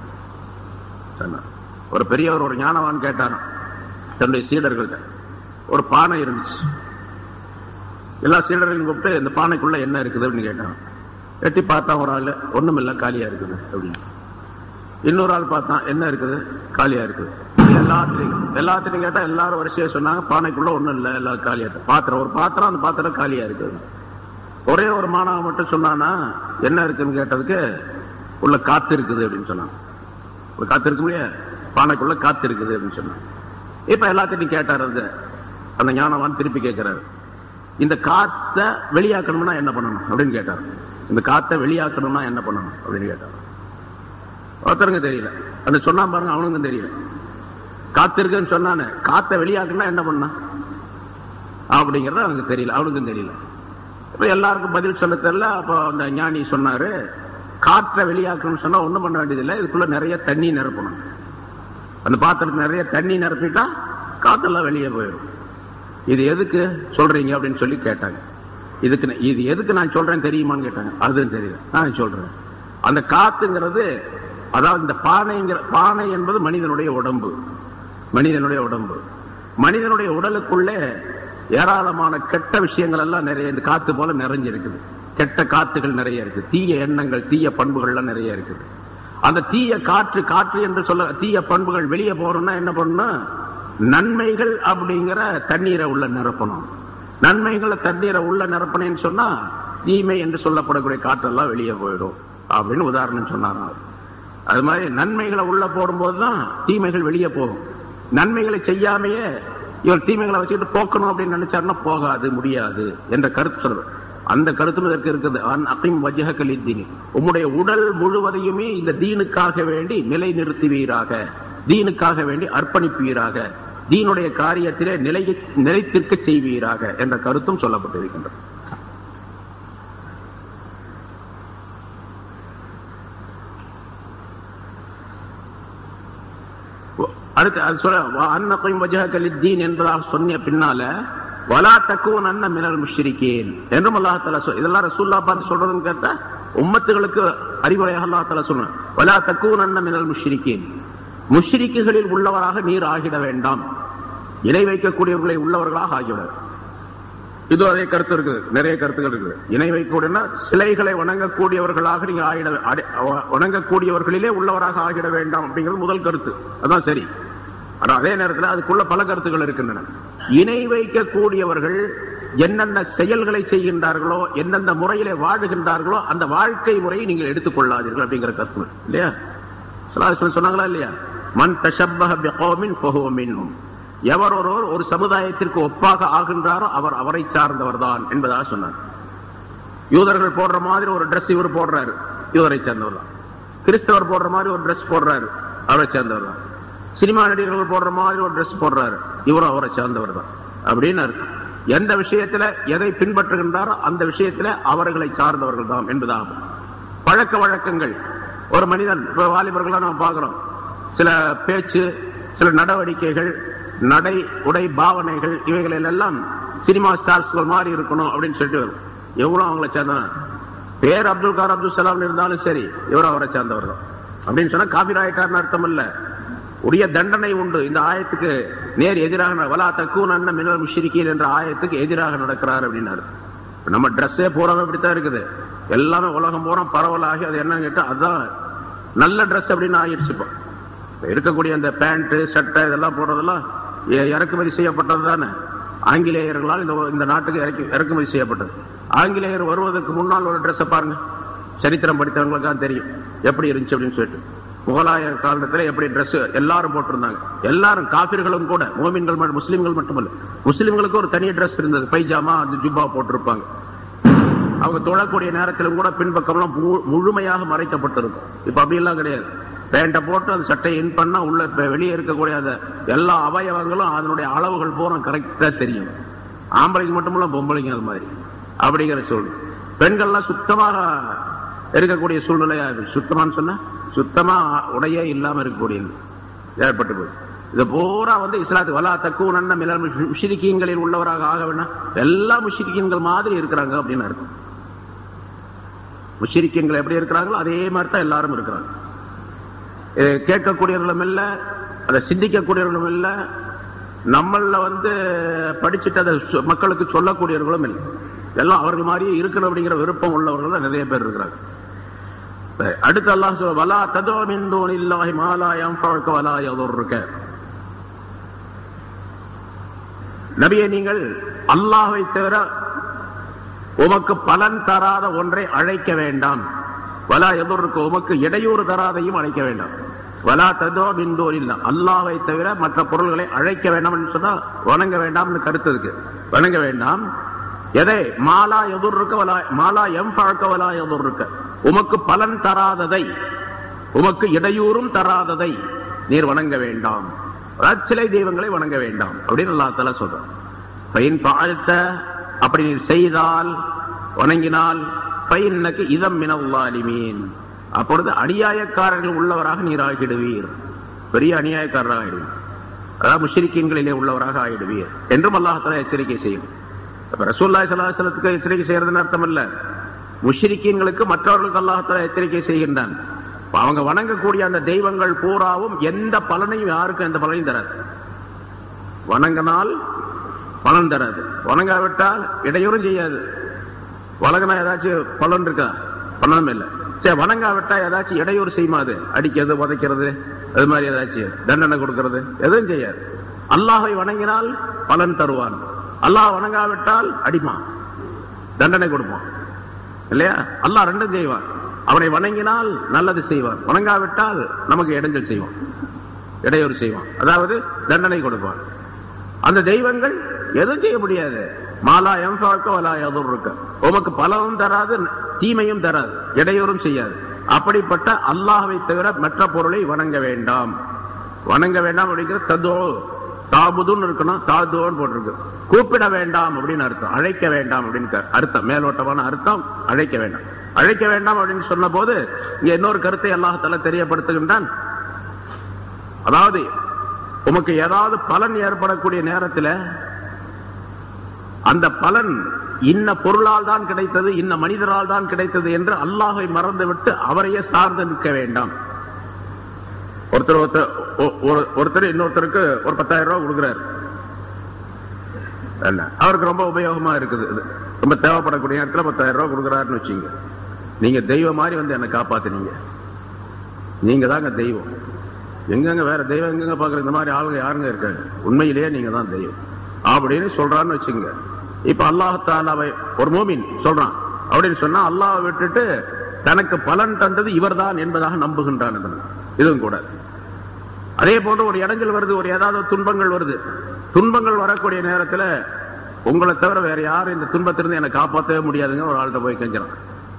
ஒரு பெரியவர், ஒரு ஞானவான் கேட்டாராம் தன்னுடைய சீடர்கள்ட்ட. ஒரு பானை இருந்துச்சு, எல்லா சீடர்களையும் கூப்பிட்டு இந்த பானைக்குள்ள என்ன இருக்குது அப்படின்னு கேட்டான். எட்டி பார்த்தா ஒரு ஆள், ஒண்ணும் இல்லை காலியா இருக்குது அப்படின்னு. இன்னொரு ஆள் பார்த்தா என்ன இருக்குது, காலியா இருக்குது. எல்லாத்திலையும் கேட்டா எல்லாரும் வரிசையா சொன்னாங்க, பானைக்குள்ள ஒண்ணும் இல்லை, எல்லாம் காலியா இருக்கு. பாத்திரம், ஒரு பாத்திரம், அந்த பாத்திரம் காலியா இருக்குது. ஒரே ஒரு மாணவன் மட்டும் சொன்னானா என்ன இருக்குன்னு கேட்டதுக்கு, உள்ள காத்து இருக்குது அப்படின்னு சொன்னான். காத்து இருக்கு முடியாது, பானைக்குள்ள காத்து இருக்குது அப்படின்னு சொன்னான். இப்ப எல்லாத்தையும் கேட்டாரு அந்த ஞானவான், திருப்பி கேட்கிறாரு, இந்த காத்தை வெளியாக்கணும்னா என்ன பண்ணணும் அப்படின்னு கேட்டார். இந்த காத்தை வெளியாக்கணும்னா என்ன பண்ணணும் அப்படின்னு கேட்டார். ஒருத்தருங்க தெரியல, அந்த சொன்னா பாருங்க, அவனுக்கும் தெரியல. காத்து இருக்குன்னு சொன்னானே, காத்தை வெளியாக்கணும்னா என்ன பண்ண அப்படிங்கறது அவனுக்கு தெரியல, அவனுக்கும் தெரியல. இப்ப எல்லாருக்கும் பதில் சொல்ல தெரியல. அப்போ அந்த ஞானி சொன்னாரு, காற்றை வெளியாக்கணும்னு சொன்னா ஒண்ணும் பண்ண வேண்டியதில்லை, இதுக்குள்ள நிறைய தண்ணி நிரப்பணும். அந்த பாத்திரத்துக்கு நிறைய தண்ணி நிரப்பிட்டா காத்தெல்லாம் வெளியே போயிடும். இது எதுக்கு சொல்றீங்க அப்படின்னு சொல்லி கேட்டாங்க. இது எதுக்கு நான் சொல்றேன் தெரியுமான்னு கேட்டாங்க. அதுவும் தெரியல, நான் சொல்றேன். அந்த காத்துங்கிறது, அதாவது இந்த பானை என்பது மனிதனுடைய உடம்பு. மனிதனுடைய உடலுக்குள்ளே ஏராளமான கெட்ட விஷயங்கள் எல்லாம் நிறைய இந்த காத்து போல நிறைஞ்சிருக்குது. கெட்ட காத்துகள் நிறைய இருக்கு, தீய எண்ணங்கள், தீய பண்புகள்லாம் நிறைய இருக்குது. அந்த தீய காற்று என்று சொல்ல, தீய பண்புகள் வெளியே போறோம்னா என்ன பண்ணணும், நன்மைகள் அப்படிங்கிற தண்ணீரை உள்ள நிரப்பணும். நன்மைகளை தண்ணீரை உள்ள நிரப்பணும்னு சொன்னா தீமை என்று சொல்லப்படக்கூடிய காற்றெல்லாம் வெளியே போயிடும் அப்படின்னு உதாரணம் சொன்னாராம். அது மாதிரி நன்மைகளை உள்ள போடும்போதுதான் தீமைகள் வெளியே போகும். நன்மைகளை செய்யாமையே இவர் தீமைகளை வச்சுக்கிட்டு போக்கணும் அப்படின்னு நினைச்சாருன்னா போகாது, முடியாது என்ற கருத்து சொல்றது. அந்த கருத்து இதற்கு இருக்குது. அகிம் வஜ்ஹக லித்தீன், உம்முடைய உடல் முழுவதையுமே இந்த தீனுக்காக வேண்டி நிலை நிறுத்துவீராக, தீனுக்காக வேண்டி அர்ப்பணிப்பீராக, தீனுடைய காரியத்திலே நிலைத்திருக்க செய்வீராக என்ற கருத்தும் சொல்லப்பட்டிருக்கின்றது. அடுத்து அது சொல்ல அன்னகைம் வஜ்ஹக லித்தீன் என்பதாக சொன்ன பின்னால வலா தக்கூனன்ன மினல் முஷ்ரிக்கீன் என்றும் அல்லாஹ் தஆலா இதெல்லாம் ரசூலுல்லாஹ் பார்த்து சொல்றதுன்னு கேட்டா உம்மத்துகளுக்கு அறிவுரையாக அல்லாஹ் தஆலா சொன்னான். வலா தக்கூனன்ன மினல் முஷ்ரிக்கீன், முஷ்ரிக்குகளில் உள்ளவராக நீர் ஆகிட வேண்டாம், இணை வைக்கக்கூடியவர்களை உள்ளவர்களாக ஆகிவிட. இது அதே கருத்து இருக்குது, நிறைய கருத்துக்கள் இருக்குது. இணை வைக்கக்கூடியனா சிலைகளை வணங்கக்கூடியவர்களாக நீங்க வணங்கக்கூடியவர்களிலே உள்ளவராக ஆகிட வேண்டாம் அப்படிங்கிறது முதல் கருத்து. அதான் சரி. ஆனா அதே நேரத்தில் அதுக்குள்ள பல கருத்துக்கள் இருக்கின்றன. இணை வைக்கக்கூடியவர்கள் என்னென்ன செயல்களை செய்கின்றார்களோ, எந்தெந்த முறையிலே வாழுகின்றார்களோ அந்த வாழ்க்கை முறையை நீங்கள் எடுத்துக்கொள்ளாதீர்கள் அப்படிங்கிற கருத்து இல்லையா? சொன்னாங்களா இல்லையா? மன் தஷப்பஹ பிகௌமின் ஃபஹுவ மின்ஹும். எவர் ஒருவர் ஒரு சமுதாயத்திற்கு ஒப்பாக ஆகின்றாரோ அவர் அவரை சார்ந்தவர் தான் என்பதாக சொன்னார். யூதர்கள் போடுற மாதிரி ஒரு டிரெஸ் இவர் போடுறாரு, இவரை சேர்ந்தவர் தான். கிறிஸ்தவர் போடுற மாதிரி ஒரு டிரெஸ் போடுறாரு, அவரை சேர்ந்தவர் தான். சினிமா நடிகர்கள் போடுற மாதிரி ஒரு டிரெஸ் போடுறாரு, இவரும் அவரை சேர்ந்தவர் தான் அப்படின்னு இருக்கு. எந்த விஷயத்துல எதை பின்பற்றுகின்றாரோ அந்த விஷயத்துல அவர்களை சார்ந்தவர்கள் தான் என்பதாகும். பழக்க வழக்கங்கள், ஒரு மனிதன் இப்ப வாலிபர்களா நம்ம பார்க்கிறோம், சில பேச்சு, சில நடவடிக்கைகள், நடை உடை பாவனைகள், இவைகள் எல்லாம் சினிமா ஸ்டார்ஸ்கள் மாதிரி இருக்கணும் அப்படின்னு சொல்லிட்டு வரும். எவ்வளவு அவங்களை சேர்ந்தவன், பேர் அப்துல் கார் அப்துல் சலாம் இருந்தாலும் சரி, இவரும் அவரை சேர்ந்தவர் தான் அப்படின்னு சொன்னா காபீர் ஆயிட்டார்னு அர்த்தம் இல்ல. உரிய தண்டனை உண்டு. இந்த ஆயத்துக்கு நேர் எதிராக வலா தக்கூனன்ன மினல் முஷ்ரிக்கீன் என்ற ஆயத்துக்கு எதிராக நடக்கிறார் அப்படின்னாரு. நம்ம ட்ரெஸ்ஸே போறவங்க இப்படித்தான் இருக்குது. எல்லாமே உலகம் பூரா பரவலாகி அது என்னன்னு கேட்டா அதுதான் நல்ல ட்ரெஸ் அப்படின்னு ஆயிடுச்சு. இப்போ இருக்கக்கூடிய அந்த பேண்ட் சட்டை இதெல்லாம் போடுறதெல்லாம் இறக்குமதி செய்யப்பட்டது தானே. ஆங்கிலேயர்களால் இந்த நாட்டுக்கு இறக்குமதி செய்யப்பட்டது. ஆங்கிலேயர் வருவதற்கு முன்னால் ஒரு ட்ரெஸ்ஸை பாருங்க, சரித்திரம் படித்தவங்களுக்காக தெரியும் எப்படி இருந்துச்சு அப்படின்னு சொல்லிட்டு. முகலாய காலத்தில் எப்படி ட்ரெஸ் எல்லாரும் போட்டிருந்தாங்க, எல்லாரும் காபிர்களும் கூட, மோமின்கள் முஸ்லிம்கள் மட்டுமல்ல, முஸ்லிம்களுக்கு ஒரு தனி ட்ரெஸ் இருந்தது, பைஜாமா அது ஜுப்பா போட்டிருப்பாங்க. அவங்க தொழக்கூடிய நேரத்திலும் கூட பின்பக்கம்லாம் முழுமையாக மறைக்கப்பட்டிருக்கும். இப்ப அப்படி எல்லாம் கிடையாது. பேண்ட போட்டு அந்த சட்டையை இன் பண்ணா உள்ள வெளியே இருக்கக்கூடிய அந்த எல்லா அவயவங்களும் அதனுடைய அளவுகள் பூரா கரெக்டா தெரியும். ஆம்பளைக்கு மட்டுமல்ல, பொம்பளைங்க அது மாதிரி அப்படிங்கிற சூழ்நிலை. பெண்கள்லாம் சுத்தமாக இருக்கக்கூடிய சூழ்நிலையா இருக்கு. சுத்தமானு சொன்னா சுத்தமா உடையே இல்லாம இருக்கக்கூடியது ஏற்பட்டு போகுது. இது பூரா இஸ்லாத்துக்கு வலா தக்கூனன்ன மினல் முஷ்ரிக்கீன்களில் உள்ளவராக ஆக வேண்டாம். எல்லா முஷ்ரிக்கீன்கள் மாதிரி இருக்கிறாங்க அப்படின்னு இருக்கும். முஷ்ரிக்கீன்கள் எப்படி இருக்கிறாங்களோ அதே மாதிரி தான் எல்லாரும் இருக்கிறாங்க. கேட்கக்கூடியவர்களும் இல்ல, அதை சிந்திக்கக்கூடியவர்களும் இல்ல, நம்மள படிச்சுட்டு அதை மக்களுக்கு சொல்லக்கூடியவர்களும் இல்லை. எல்லாம் அவர்கள் மாதிரியே இருக்கணும் அப்படிங்கிற விருப்பம் உள்ளவர்கள் தான் நிறைய பேர் இருக்கிறாங்க. அடுத்து அல்லாஹ் சொல்ல வலா ததூ மின் தூனில்லாஹி மா லா யன்ஃபஉக வலா யதுர்ருக. நபியே, நீங்கள் அல்லாஹ்வை தவிர உமக்கு பலன் தராத ஒன்றை அழைக்க வேண்டாம். வலா யதுர்ருக, உமக்கு இடையூறு தராதையும் அழைக்க வேண்டாம். வலா ததூ மின் தூனில்லாஹ், அல்லாஹ்வை தவிர மற்ற பொருள்களை அழைக்க வேண்டாம் என்று சொன்னா வணங்க வேண்டாம் கருத்து இருக்கு. வணங்க வேண்டாம். எதை? மாலா யதுர்ருக வலா மாலா யன்ஃபஉக வலா யதுர்ருக, உமக்கு பலன் தராததை, உமக்கு இடையூறும் தராததை நீர் வணங்க வேண்டாம். சிலை தெய்வங்களை வணங்க வேண்டாம் அப்படின்னு அல்லாஹ் தஆலா சொல்றான். ஃபைன் ஃபஅல்த, அப்படி நீர் செய்தால், வணங்கினால், ஃபைன்னக இதம் மினல் ஸாலிமீன், அப்பொழுது அநியாயக்காரர்கள் உள்ளவராக நீர் ஆகிடுவீர். பெரிய அநியாயக்காரராக ஆகிடுவீர். அதாவது முஷ்ரிக்கீன்களிலே உள்ளவராக ஆகிடுவீர் என்றும் அல்லாஹ் தஆலா எச்சரிக்கை செய்யும். ரசூலுல்லாஹி ஸல்லல்லாஹு அலைஹி வஸல்லத்துக்கு எச்சரிக்கை செய்யறதுன்னு அர்த்தம் இல்ல, முஷ்ரிக்கீன்களுக்கு மற்றவர்களுக்கு அல்லாஹ் தஆலா எச்சரிக்கை செய்கின்றான். அவங்க வணங்கக்கூடிய அந்த தெய்வங்கள் பூராவும் எந்த பலனையும், யாருக்கும் எந்த பலனையும் தராது. வணங்கினால் பலன் தராது, வணங்காவிட்டால் இடையூறும் செய்யாது. வணங்கினா ஏதாச்சும் பலன் இருக்கா? பலனும் இல்லை. சரி, வணங்காவிட்டா ஏதாச்சும் இடையூறு செய்யுமா? அது அடிக்கிறது, உதைக்கிறது, அது மாதிரி ஏதாச்சும் தண்டனை கொடுக்கிறது, எதுவும் செய்யாது. அல்லாஹை வணங்கினால் பலன் தருவான், அல்லாஹ் வணங்காவிட்டால் அடிமா, தண்டனை கொடுப்பான் இல்லையா? அல்லாஹ் ரெண்டும் செய்வான். அவனை வணங்கினால் நல்லது செய்வான், வணங்காவிட்டால் நமக்கு இடைஞ்சல் செய்வான், இடையூறு செய்வான், அதாவது தண்டனை கொடுப்பான். அந்த தெய்வங்கள் எதுவும் செய்ய முடியாது. மாலா யன்ஃபஉக வலா யதுர்ருக, உமக்கு பலனும் தராது, தீமையும் தராது, இடையூறும் செய்யாது. அப்படிப்பட்ட அல்லாஹ்வை தவிர மற்ற பொருளை வணங்க வேண்டாம். வணங்க வேண்டாம் அப்படிங்கிறது ததூ, தாபுதுன்னு இருக்கணும், தாதுன்னு போட்டிருக்கு. கூப்பிட வேண்டாம் அப்படின்னு அர்த்தம், அழைக்க வேண்டாம் அப்படின்னு அர்த்தம், மேலோட்டமான அர்த்தம். அழைக்க வேண்டாம், அழைக்க வேண்டாம் அப்படின்னு சொன்ன போது இங்க இன்னொரு கருத்தை அல்லாஹ் தஆலா தெரியப்படுத்துகின்றான். அதாவது உமக்கு ஏதாவது பலன் ஏற்படக்கூடிய நேரத்தில் அந்த பலன் இன்ன பொருளால் தான் கிடைத்தது, இன்ன மனிதரால் தான் கிடைத்தது என்று அல்லாஹை மறந்துவிட்டு அவரையே சார்ந்து நிற்க வேண்டாம். ஒருத்தர் இன்னொருத்தருக்கு ஒரு 10,000 ரூபாய் கொடுக்கிறார். அவருக்கு ரொம்ப உபயோகமா இருக்குது. ரொம்ப தேவைப்படக்கூடிய நேரத்தில் 10,000 ரூபாய் கொடுக்குறாருன்னு வச்சுங்க. நீங்க தெய்வம் மாதிரி வந்து என்னை காப்பாத்துனீங்க, நீங்க தாங்க தெய்வம். எங்கெங்க வேற தெய்வம் எங்கெங்க பாக்குற இந்த மாதிரி ஆளுங்க யாருங்க இருக்காங்க, உண்மையிலேயே நீங்க தான் தெய்வம் அப்படின்னு சொல்றான்னு வச்சுங்க. இப்ப அல்லாஹ் தஆலாவை ஒரு மூமின் சொல்றான் அப்படின்னு சொன்னா அல்லாஹ்வை விட்டுட்டு தனக்கு பலன் தந்தது இவர்தான் என்பதாக நம்புகின்றான். இதுவும் கூட அதே போன்று ஒரு இடைஞ்சல் வருது, ஒரு ஏதாவது துன்பங்கள் வருது. துன்பங்கள் வரக்கூடிய நேரத்தில் உங்களை தவிர வேற யாரும் இந்த துன்பத்திலிருந்து என்னை காப்பாற்றவே முடியாதுங்க ஒரு ஆள்கிட்ட போய் கெஞ்சிடும்.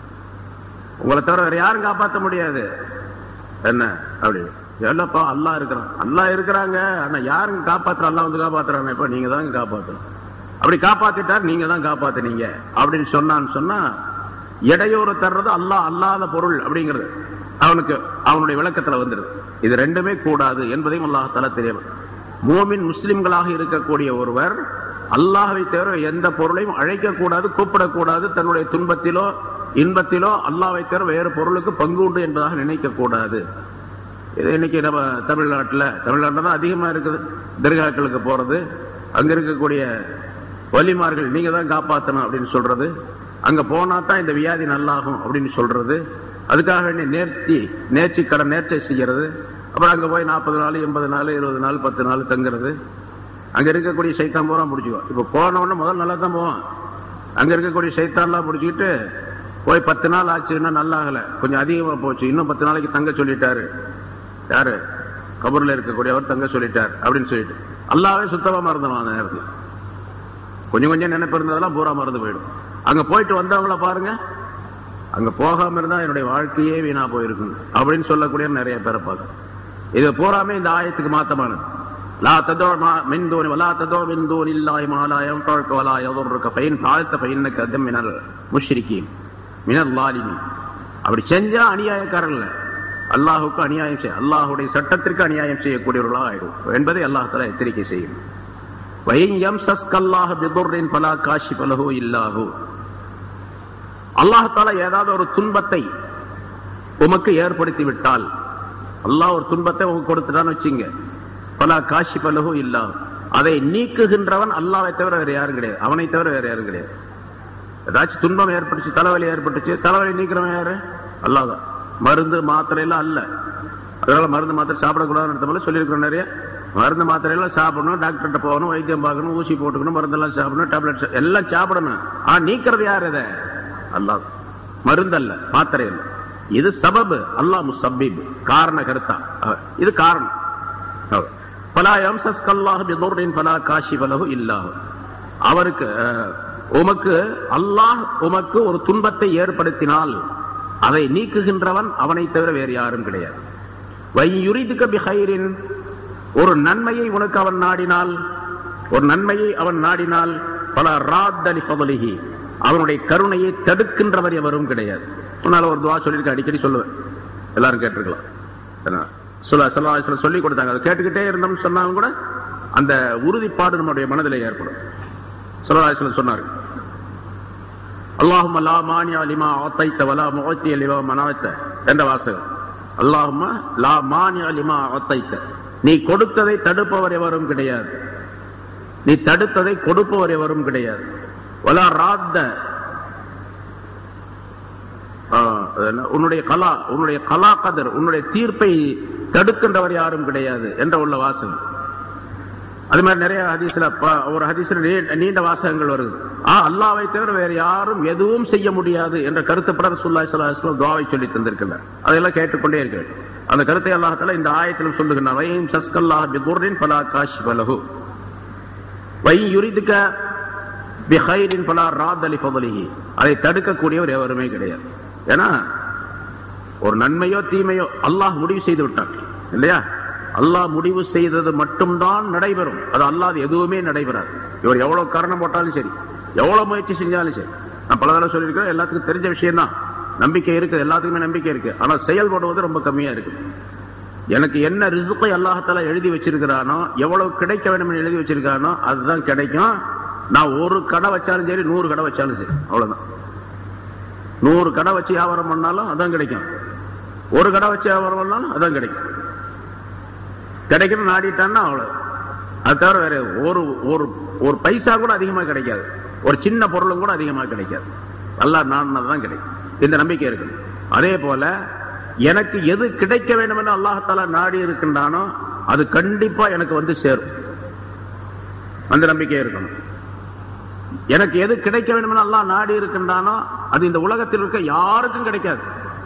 உங்களை தவிர வேற யாரும் காப்பாற்ற முடியாது என்ன அப்படி எல்லாப்பா அல்லாஹ் இருக்கிறான், அல்லாஹ் இருக்கிறாங்க, ஆனா யாருங்க காப்பாத்துற, அல்லாஹ் வந்து காப்பாத்துறாங்க, இப்ப நீங்க தான் காப்பாற்றணும். அப்படி காப்பாத்திட்டார், நீங்க தான் காப்பாத்துனீங்க அப்படின்னு சொன்னா இடையூறு தர்றது அல்லாஹ் அல்லாத பொருள் அப்படிங்கிறது அவனுக்கு அவனுடைய விளக்கத்துல வந்துருது. இது ரெண்டுமே கூடாது என்பதையும் அல்லாஹ் தஆலா தெரியும். மூமின் முஸ்லிம்களாக இருக்கக்கூடிய ஒருவர் அல்லாஹ்வை தவிர எந்த பொருளையும் அழைக்க கூடாது, கூப்பிடக்கூடாது. தன்னுடைய துன்பத்திலோ இன்பத்திலோ அல்லாஹ்வை தவிர வேறு பொருளுக்கு பங்கு உண்டு என்பதாக நினைக்க கூடாது. இது இன்னைக்கு நம்ம தமிழ்நாட்டில் தான் அதிகமா இருக்குது. தர்காக்களுக்கு போறது, அங்க இருக்கக்கூடிய வலிமார்கள் நீங்க தான் காப்பாற்றணும் அப்படின்னு சொல்றது, அங்க போனா தான் இந்த வியாதி நல்லாகும் அப்படின்னு சொல்றது, அதுக்காக வேண்டிய நேர்ச்சை செய்யறது. அப்புறம் அங்க போய் 40 நாள் 80 நாள் 20 நாள் 10 நாள் தங்குறது. அங்க இருக்கக்கூடிய சைத்தான் பூரா முடிச்சுக்குவோம். இப்ப போன உடனே முதல் நல்லா தான் போவான். அங்க இருக்கக்கூடிய சைத்தான்லாம் முடிச்சுக்கிட்டு போய் 10 நாள் ஆச்சுன்னா நல்லா ஆகல, கொஞ்சம் அதிகமா போச்சு, இன்னும் 10 நாளைக்கு தங்க சொல்லிட்டாரு. யாரு? கபூர்ல இருக்கக்கூடியவர் தங்க சொல்லிட்டார் அப்படின்னு சொல்லிட்டு அல்லாவே சுத்தமா மறந்துடும். அந்த நேரத்தில் கொஞ்சம் கொஞ்சம் நினைப்பு இருந்ததெல்லாம் பூரா மறந்து போயிடும். அங்க போயிட்டு வந்தவங்கள பாருங்க, அங்க போகாம இருந்தா என்னுடைய வாழ்க்கையே வீணா போயிருக்கு அப்படின்னு சொல்லக்கூடிய நிறைய பேரை பார்க்க. இது பூராமே இந்த ஆயத்துக்கு மாத்தமானது. லா ததோ மின் தூனி வலா ததோ மின் தூனில்லாஹி மா லா யன்ஃபஉக வலா யதுர்ருக ஃபஇன் ஃபஅல்த ஃபஇன்னக அஸம் மினல் முஷ்ரிகீன் மினல் ஸாலிமீன். அப்படி செஞ்சா அநியாயக்காரர் இல்ல, அல்லாஹ்வுக்கு அநியாயம் செய்ய, அல்லாஹ்வுடைய சட்டத்திற்கு அநியாயம் செய்யக்கூடியவர்களாக ஆயிடும் என்பதை அல்லாஹ் தஆலா எச்சரிக்கை செய்யும். வயின் யம்ஸஸ்கல்லாஹு பிதுர்ரின் ஃபலா காஷிஃப லஹு இல்லாஹு. அல்லாஹ் தஆலா ஏதாவது ஒரு துன்பத்தை உமக்கு ஏற்படுத்தி விட்டால், அல்லாஹ் ஒரு துன்பத்தை உங்களுக்கு கொடுத்துட்டான்னு வச்சுங்க, பலா காஷிஃப லஹு இல்லாஹு, அதை நீக்குகின்றவன் அல்லாஹ்வை தவிர வேற யாரும் கிடையாது, அவனை தவிர வேற யாரும் கிடையாது. ஏதாச்சும் துன்பம் ஏற்பட்டுச்சு, தலைவலி ஏற்பட்டுச்சு, தலைவலி நீக்கிறவன் யாரு? அல்லாஹ் தான். மருந்து மாத்திரை எல்லாம் அல்ல. அதனால மருந்து மாத்திரை சாப்பிடக்கூடாதுன்னு சொல்லியிருக்கிறோம். நிறைய மருந்து மாத்திரை எல்லாம் சாப்பிடணும், டாக்டர்கிட்ட போகணும், வைத்தியம் பார்க்கணும், ஊசி போட்டுக்கணும், மருந்தெல்லாம் சாப்பிடணும், டேப்லெட் எல்லாம் சாப்பிடணும். நீக்கிறது யார்? இதை அல்லாஹ். மருந்தல்ல, மாத்திரை அல்ல. இது சபபு, அல்லாஹ் முஸப்பிப், காரண கர்த்தா. இது காரணம். ஃபலா யம்ஸஸ்கல்லாஹு பிதுர்ரின் ஃபலா காஷிஃப லஹு இல்லாஹு. அவருக்கு அல்லாஹ் உமக்கு ஒரு துன்பத்தை ஏற்படுத்தினால் அதை நீக்குகின்றவன் அவனை தவிர வேறு யாரும் கிடையாது. வை யுரிதுக பிஹைரின், ஒரு நன்மையை உனக்கு அவன் நாடினால், ஒரு நன்மையை அவன் நாடினால் பல ராத்த லிஃபலிஹி, அவனுடைய கருணையை தடுக்கின்றவர் எவரும் கிடையாது. முன்னால ஒரு துவா சொல்லியிருக்க, அடிக்கடி சொல்லுவேன், எல்லாரும் கேட்டிருக்கலாம். சொல்லி கொடுத்தாங்க, அதை கேட்டுக்கிட்டே இருந்தோம்னு சொன்னாலும் கூட அந்த உறுதிப்பாடு நம்முடைய மனதில் ஏற்படும். ஸல்லல்லாஹு அலைஹி வஸல்லம் சொன்னார்கள், அல்லாஹும்ம லா மானிஅ லிமா அதைத வலா முஅத்திய லிமா மனஅத என்ற வாசகம். அல்லாஹும்ம லா மானிஅ லிமா அதைத, நீ கொடுத்ததை தடுப்பவர் எவரும் கிடையாது, நீ தடுத்ததை கொடுப்பவர் எவரும் கிடையாது. வலா ராத்த, உன்னுடைய கலா கதர், உன்னுடைய தீர்ப்பை தடுக்கின்றவர் யாரும் கிடையாது என்ற உள்ள வாசகம். அது மாதிரி நிறைய ஹதீஸ்ல, ஒரு ஹதீஸ்ல நீண்ட வாசகங்கள் வருது. அல்லாஹ்வை தவிர வேற யாரும் எதுவும் செய்ய முடியாது என்ற கருத்துப்பட ரசூலுல்லாஹி ஸல்லல்லாஹு அலைஹி வஸல்லம் துஆவை சொல்லி தந்திருக்கிறார். அதெல்லாம் கேட்டுக்கொண்டே இருக்கு. அந்த கருத்தை அல்லாஹ் தஆலா இந்த ஆயத்திலும் சொல்லுகிறார், வயின் ஸஸ்கல்லாஹு பிதுர்ரின் ஃபலா காஷிஃப லஹு வை யுரிதுக பிஹைரின் ஃபலா ராத லிஃபலிஹி, அதை தடுக்கக்கூடியவர் எவருமே கிடையாது. ஏன்னா ஒரு நன்மையோ தீமையோ அல்லாஹ் முடிவு செய்து விட்டார் இல்லையா? அல்லாஹ் முடிவு செய்தது மட்டும்தான் நடைபெறும், அது அல்லாஹ் எதுவுமே நடைபெறாது. இவர் எவ்வளவு காரணம் போட்டாலும் சரி, எவ்வளவு முயற்சி செஞ்சாலும் சரி. நான் பல தடவை சொல்லியிருக்கேன், எல்லாத்துக்கும் தெரிஞ்ச விஷயம் தான். நம்பிக்கை இருக்கு, எல்லாத்துக்குமே நம்பிக்கை இருக்கு, ஆனா செயல்படுவது ரொம்ப கம்மியா இருக்கு. எனக்கு என்ன ரிஸ்கை அல்லாஹ் தஆலா எழுதி வச்சிருக்கிறானோ, எவ்வளவு கிடைக்க வேண்டும் எழுதி வச்சிருக்கானோ அதுதான் கிடைக்கும். நான் ஒரு கடை வச்சாலும் சரி, 100 கடை வச்சாலும் சரி, அவ்வளவுதான். 100 கடை வச்சு வியாபாரம் பண்ணாலும் அதான் கிடைக்கும், ஒரு கடை வச்சு வியாபாரம் பண்ணாலும் அதான் கிடைக்கும். கிடைக்கணும் நாடிட்டான்னா அவ்வளவு. அது தவிர வேற ஒரு பைசா கூட அதிகமா கிடைக்காது, ஒரு சின்ன பொருளும் கூட அதிகமா கிடைக்காது. அல்லாஹ் நாடினதான் கிடைக்கும். இந்த நம்பிக்கை இருக்கு. அதே போல எனக்கு எது கிடைக்க வேண்டும் என்று அல்லாஹ் தஆலா நாடி இருக்கின்றானோ அது கண்டிப்பா எனக்கு வந்து சேரும். அந்த நம்பிக்கை இருக்கணும். எனக்கு எது கிடைக்க வேண்டும் என்று அல்லாஹ் நாடி இருக்கின்றானோ அது இந்த உலகத்தில் இருக்க யாருக்கும் கிடைக்காது.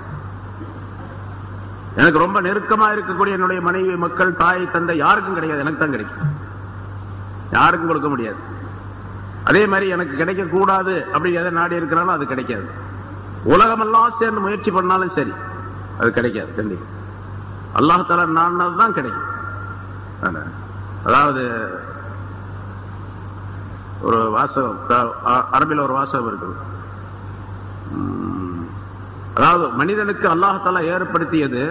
எனக்கு ரொம்ப நெருக்கமா இருக்கக்கூடிய என்னுடைய மனைவி, மக்கள், தாய், தந்தை யாருக்கும் கிடைக்காது, எனக்கு தான் கிடைக்கும். யாருக்கும் கொடுக்க முடியாது. அதே மாதிரி எனக்கு கிடைக்க கூடாது அப்படி எதை நாடி இருக்கிறானோ அது கிடைக்காது. உலகமெல்லாம் சேர்ந்து முயற்சி பண்ணாலும் சரி அது கிடைக்காது. கண்டிப்பா அல்லாஹ் தஆலா நாடினதுதான் கிடைக்கும். அதாவது ஒரு வாசகம், அரபில் ஒரு வாசகம் இருக்குது. அதாவது மனிதனுக்கு அல்லாஹ் தஆலா ஏற்படுத்தியது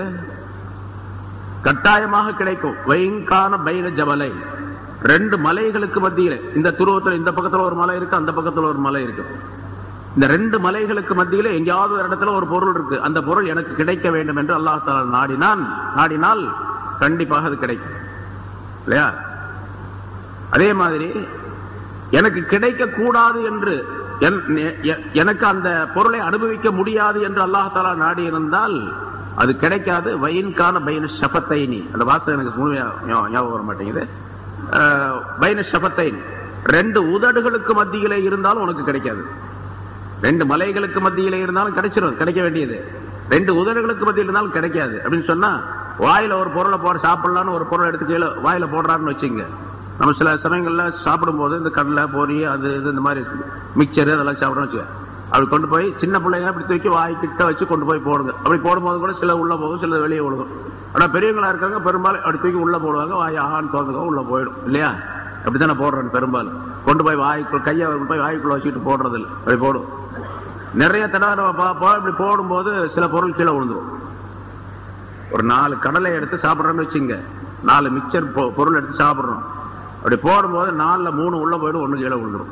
கட்டாயமாக கிடைக்கும். வைங்கான பைன ஜபலை, ரெண்டு மலைகளுக்கு மத்தியில், இந்த துருவத்தில் இந்த பக்கத்துல ஒரு மலை இருக்கு, அந்த பக்கத்துல ஒரு மலை இருக்கு. இந்த ரெண்டு மலைகளுக்கு மத்தியில எங்கேயாவது ஒரு இடத்துல ஒரு பொருள் இருக்கு. அந்த பொருள் எனக்கு கிடைக்க வேண்டும் என்று அல்லாஹ் தஆலா நாடினால் கண்டிப்பாக அது கிடைக்கும் இல்லையா? அதே மாதிரி எனக்கு கிடைக்க கூடாது என்று, எனக்கு அந்த பொருளை அனுபவிக்க முடியாது என்று அல்லாஹ் தஆலா நாடி இருந்தால் அது கிடைக்காது. வைன்கான பைன ஷஃபத்தைனி, அந்த வாசகம் எனக்கு முழுமையா ஞாபகம் வர மாட்டேங்குது. பைன ஷஃபத்தைனி, ரெண்டு உதடுகளுக்கு மத்தியிலே இருந்தாலும் உனக்கு கிடைக்காது. ரெண்டு மலைகளுக்கு மத்தியிலே இருந்தாலும் கிடைச்சிடும், கிடைக்க வேண்டியது. ரெண்டு உதடுகளுக்கு மத்தியில் இருந்தாலும் கிடைக்காது. அப்படின்னு சொன்னா வாயில ஒரு பொருளை போட சாப்பிடலான்னு ஒரு பொருளை எடுத்து கீழே வாயில போடுறாருன்னு வச்சுங்க. நம்ம சில சமயங்கள்ல சாப்பிடும் போது இந்த கடலை, பொரி, அது இது இந்த மாதிரி மிக்சர் அதெல்லாம் சாப்பிடணும் வச்சுக்க. அப்படி கொண்டு போய் சின்ன பிள்ளைங்க அப்படி தூக்கி வாய் கிட்ட வச்சு கொண்டு போய் போடுங்க. அப்படி போடும்போது கூட சில உள்ள போகும், சில வெளியே விழுகும். ஆனா பெரியவங்களா இருக்காங்க பெரும்பாலும் அப்படி தூக்கி உள்ள போடுவாங்க, வாய் ஆகான்னு தோந்துங்க உள்ள போயிடும் இல்லையா? அப்படித்தானே போடுறேன். பெரும்பாலும் கொண்டு போய் வாய்க்குள் கையை போய் வாய்க்குள்ள வச்சுட்டு போடுறது இல்லை, அப்படி போடும். நிறைய தடவை நம்ம பார்ப்போம். இப்படி போடும்போது சில பொருள் கீழே விழுந்துடும். ஒரு 4 கடலை எடுத்து சாப்பிட்றோன்னு வச்சுங்க, 4 மிக்சர் பொருள் எடுத்து சாப்பிட்றோம். அப்படி போடும்போது 4ல் 3 உள்ள போயிடும், 1 கீழே விழுந்துடும்.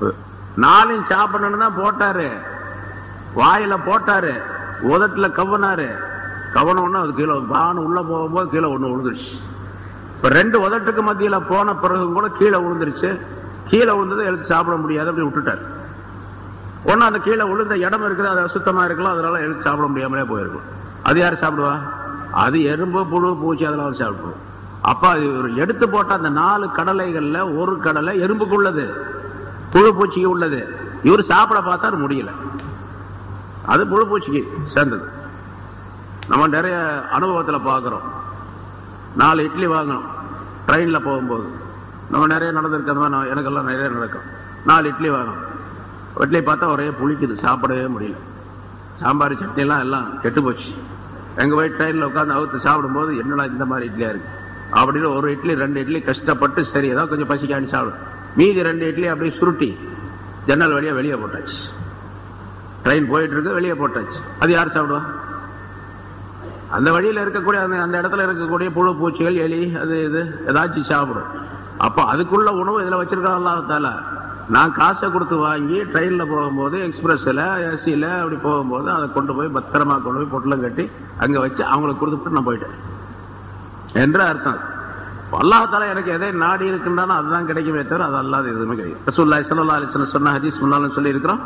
4 சாப்பிடணும்னு தான் போட்டாரு, வாயில போட்டாரு, உதட்டுல கவனாரு, கவனம்னா அது கீழே பானு உள்ள போகும்போது கீழே 1 விழுந்துருச்சு. இப்ப 2 உதட்டுக்கு மத்தியில போன பிறகு கூட கீழே விழுந்துருச்சு. கீழே விழுந்ததை எடுத்து சாப்பிட முடியாது, அப்படி விட்டுட்டாரு. ஒன்னு அந்த கீழே விழுந்த இடம் இருக்குது, அது அசுத்தமா இருக்கலாம், அதனால எடுத்து சாப்பிட முடியாமலே போயிருக்கும். அது யாரு சாப்பிடுவா? அது எறும்பு, புழு, பூச்சி அதெல்லாம் சாப்பிடுவோம். அப்ப எடுத்து போட்ட அந்த 4 கடலைகள்ல ஒரு கடலை எறும்புக்கு உள்ளது, புழு பூச்சிக்கு உள்ளது. இவர் சாப்பிட பார்த்தா முடியல, அது புழு பூச்சிக்கு சேர்ந்தது. நம்ம நிறைய அனுபவத்தில் பார்க்கிறோம். 4 இட்லி வாங்கணும் ட்ரெயின்ல போகும்போது, நம்ம நிறைய நடந்திருக்க, எனக்கெல்லாம் நிறைய நடக்கும். 4 இட்லி வாங்கணும், இட்லி பார்த்தா ஒரே புளிக்குது, சாப்பிடவே முடியல. சாம்பார் சட்னி எல்லாம் கெட்டு போச்சு. எங்க போய் ட்ரெயின்ல உட்காந்து அவுத்து சாப்பிடும் போது என்னடா இந்த மாதிரி இட்லியா இருக்கு அப்படின்னு ஒரு இட்லி 2 இட்லி கஷ்டப்பட்டு சரி ஏதாவது கொஞ்சம் பசிக்காண்டி சாப்பிடும். மீதி 2 இட்லி அப்படியே சுருட்டி ஜன்னல் வழியா வெளியே போட்டாச்சு. ட்ரெயின் போயிட்டு இருக்கு, வெளியே போட்டாச்சு. அது யார் சாப்பிடுவா? அந்த வழியில இருக்கக்கூடிய அந்த இடத்துல இருக்கக்கூடிய புழு பூச்சிகள், எலி, அது இது ஏதாச்சும் சாப்பிடும். அப்போ அதுக்குள்ள உணவு இதுல வச்சிருக்காங்க அல்லாஹ் தஆலா. நான் காசை கொடுத்து வாங்கி ட்ரெயின்ல போகும்போது, எக்ஸ்பிரஸ்ல, ஏசியில அப்படி போகும்போது அதை கொண்டு போய் பத்திரமா கொண்டு போய் பொட்டலம் கட்டி அங்க வச்சு அவங்களுக்கு கொடுத்துட்டு நான் போயிட்டேன் என்ற அர்த்தம். அல்லாஹ் தஆலா எனக்கு எதை நாடி இருக்கின்றானோ அதுதான் கிடைக்குமே தவிர அது அல்லாத எதுவுமே கிடைக்கும். ரசூலுல்லாஹி ஸல்லல்லாஹு அலைஹி வஸல்லம் சொன்ன ஹதீஸ் முன்னாலும் சொல்லி இருக்கிறோம்.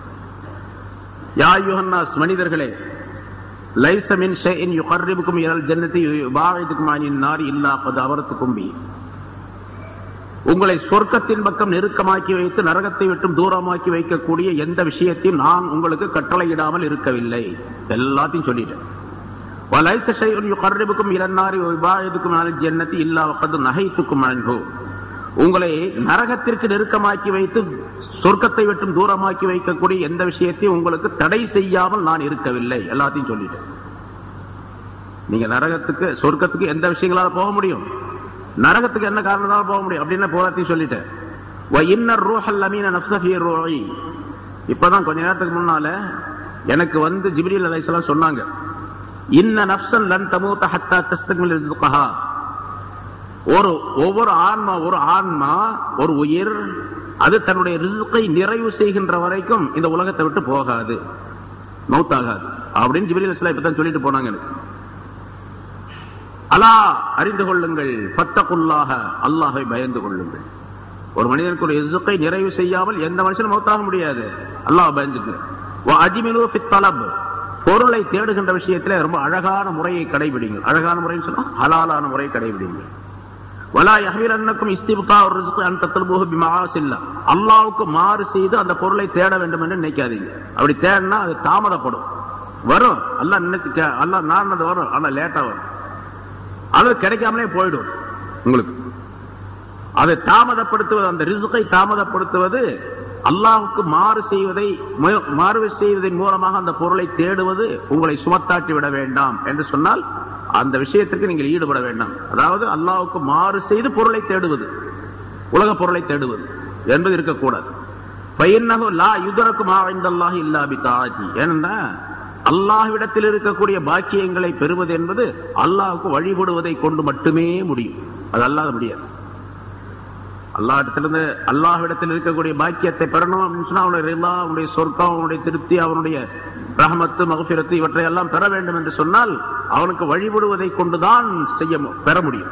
யா அய்யுஹன்னாஸ், மனிதர்களே, லைஸ மின் ஷைஇன் யுகர்ரிபுக்கும் இலல் ஜன்னதி யுபாஇதுக்கும் அனின் நாரி இல்லா கத் அமர்துக்கும் பி. உங்களை சொர்க்கத்தின் பக்கம் நெருக்கமாக்கி வைத்து நரகத்தை விட்டும் தூரமாக்கி வைக்கக்கூடிய எந்த விஷயத்தையும் நான் உங்களுக்கு கட்டளையிடாமல் இருக்கவில்லை. எல்லாத்தையும் சொல்லிட்டேன். வலைஸ ஷைஉன் யுகர்ரிபுக்கும் இலன் நாரி வயுபாஇதுக்கும் அனில் ஜன்னதி இல்லா கத் நஹைதுக்கும் அன்ஹு. உங்களை நரகத்திற்கு நெருக்கமாக்கி வைத்து சொர்க்கத்தை விட்டும் தூரமாக்கி வைக்கக்கூடிய எந்த விஷயத்தையும் உங்களுக்கு தடை செய்யாமல் நான் இருக்கவில்லை. எல்லாத்தையும் சொல்லிட்டேன். நீங்க நரகத்துக்கு சொர்க்கத்துக்கு எந்த விஷயங்களால போக முடியும், நரகத்துக்கு என்ன காரணத்தால போக முடியும் அப்படின்னு போராத்தையும் சொல்லிட்டேன். இப்பதான் கொஞ்ச நேரத்துக்கு முன்னால எனக்கு வந்து ஜிப்ரீல் அலைஹிஸ்ஸலாம் சொன்னாங்க, இன்ன நஃப்ஸன் லன் தமூத ஹத்தா தஸ்தக்மில் ரிஸ்கஹா. ஒரு ஆன்மா, ஒரு உயிர், அது தன்னுடைய ரிஸ்கை நிறைவு செய்கின்ற வரைக்கும் இந்த உலகத்தை விட்டு போகாது, மௌத்தாகாது அப்படின்னு ஜிப்ரீல் அலைஹிஸ்ஸலாம் இப்பதான் சொல்லிட்டு போனாங்க. அலா அறிந்து கொள்ளுங்கள், ஃபத்தகுல்லாஹ அல்லாஹை பயந்து கொள்ளுங்கள். ஒரு மனிதனுக்கு ஒரு ரிஸ்கை நிறைவு செய்யாமல் எந்த மனுஷனும் மௌத்தாக முடியாது. அல்லாஹ் பயந்துக்கு. வ அஜ்மிலு ஃபித் தலப், பொருளை தேடுகின்ற விஷயத்துல ரொம்ப அழகான முறையை கடைபிடிங்கள். அழகான முறைன்னு சொன்னா ஹலாலான முறையை கடைபிடிங்கள். வலா யஹ்மிலன்னக்கும் இஸ்திப்காஉ ரிஸ்க் அன் தத்லபூஹு பிமஆசில்லா, அல்லாஹ்வுக்கு மாறு செய்து அந்த பொருளை தேட வேண்டும் என்று நினைக்காதீங்க. அப்படி தேடினா அது தாமதப்படும். வரும், அல்லாஹ் நாடினது வரும், ஆனா லேட்டா வரும். அது கிடைக்காமலே போயிடும் உங்களுக்கு. அதை தாமதப்படுத்துவது, அந்த ரிஸ்கை தாமதப்படுத்துவது, அல்லாஹ்வுக்கு மாறு செய்வதன் மூலமாக அந்த பொருளை தேடுவது உங்களை சுமத்தாட்டி விட வேண்டாம் என்று சொன்னால் அந்த விஷயத்திற்கு நீங்கள் ஈடுபட வேண்டாம். அதாவது அல்லாஹ்வுக்கு மாறு செய்து பொருளை தேடுவது, உலக பொருளை தேடுவது என்பது இருக்கக்கூடாது. ஃபைன்னஹு லா யுதரகு மா இன்தல்லாஹி இல்லா பிதாஅத்தி, ஏன்னா அல்லாஹ்விடத்தில் இருக்கக்கூடிய பாக்கியங்களை பெறுவது என்பது அல்லாஹ்வுக்கு வழிபடுவதை கொண்டு மட்டுமே முடியும். அது அல்லாத முடியாது. அல்லாஹ்விடத்தில் இருக்கக்கூடிய பாக்கியத்தை பெறணும் அப்படின்னு சொன்னா அவனுடைய ரிலா, அவனுடைய சொர்க்கம், அவனுடைய திருப்தி, அவனுடைய ரஹமத்து, மக்ஃபிரத்து இவற்றை எல்லாம் பெற வேண்டும் என்று சொன்னால் அவனுக்கு வழிபடுவதை கொண்டுதான் பெற முடியும்.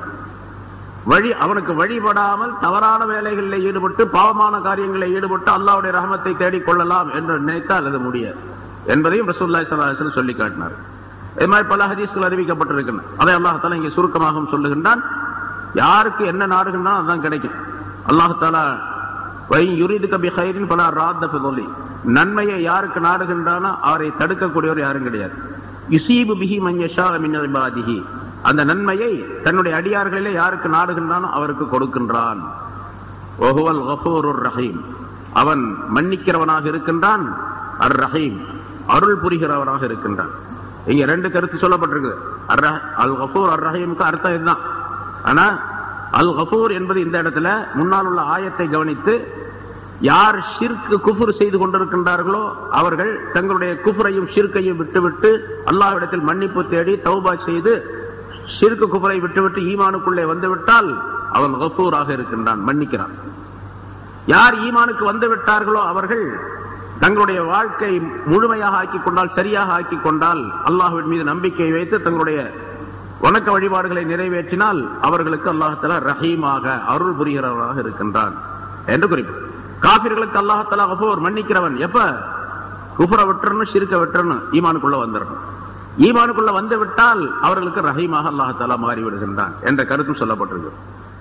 அவனுக்கு வழிபடாமல் தவறான வேலைகளில் ஈடுபட்டு பாவமான காரியங்களில் ஈடுபட்டு அல்லாஹ்வுடைய ரஹமத்தை தேடிக்கொள்ளலாம் என்று நினைத்தால் அது முடியாது என்பதையும் ரசூலுல்லாஹி ஸல்லல்லாஹு அலைஹி வஸல்லம் சொல்லி காட்டினார். இது மாதிரி பல ஹதீஸ்கள் அறிவிக்கப்பட்டிருக்கின்றன. அதை அல்லாஹ் தஆலா இங்கே சுருக்கமாக சொல்லுகின்றான். யாருக்கு என்ன நாடுகின்றான் அதுதான் கிடைக்கும். அல்லாஹ் தஆலா வை யுரிதுக பிகைரின் ஃபலா ராத்த ஃபிதுலி, நன்மையை யாருக்கு நாடுகின்றானோ அவரை தடுக்கக்கூடியவர் யாரும் கிடையாது. யுஸீபு பிஹி மன் யஷா மின் இபாதிஹி, அந்த நன்மையை தன்னுடைய அடியார்களிலே யாருக்கு நாடுகின்றானோ அவருக்கு கொடுக்கின்றான். வஹுவல் கஃபூருர் ரஹீம், அவன் மன்னிக்கிறவனாக இருக்கின்றான். அர் ரஹீம், அருள் புரிகிறவனாக இருக்கின்றான். இங்க ரெண்டு கருத்து சொல்லப்பட்டிருக்கு. அல் கஃபூர் அர் ரஹீமுக்கு அர்த்தம் இதுதான். ஆனா அல் கஃபூர் என்பது இந்த இடத்துல முன்னால் உள்ள ஆயத்தை கவனித்து, யார் ஷிர்க் குஃபுர் செய்து கொண்டிருக்கின்றார்களோ அவர்கள் தங்களுடைய குஃபரையும் ஷிர்கையும் விட்டுவிட்டு அல்லாஹ்விடத்தில் மன்னிப்பு தேடி தௌபா செய்து ஷிர்க் குஃபரை விட்டுவிட்டு ஈமானுக்குள்ளே வந்துவிட்டால் அவன் கஃபூராக இருக்கின்றான், மன்னிக்கிறான். யார் ஈமானுக்கு வந்து விட்டார்களோ அவர்கள் தங்களுடைய வாழ்க்கை முழுமையாக ஆக்கிக் கொண்டால், சரியாக ஆக்கிக் கொண்டால், அல்லாஹ்வின் மீது நம்பிக்கை வைத்து தங்களுடைய வணக்க வழிபாடுகளை நிறைவேற்றினால் அவர்களுக்கு அல்லாஹ் தஆலா ரஹீமாக அருள் புரிகிறவராக இருக்கின்றான் என்று குறிப்பு. காபிர்களுக்கு அல்லாஹ் தஆலா கஃபூர், மன்னிக்கிறவன். எப்ப குஃப்ரை விட்டுறணும், ஷிர்கை விட்டுறணும், ஈமானுக்குள்ள வந்துடணும். ஈமானுக்குள்ள வந்து விட்டால் அவர்களுக்கு ரஹீமாக அல்லாஹ் தஆலா மாறிவிடுகின்றான் என்ற கருத்தும் சொல்லப்பட்டிருக்கு.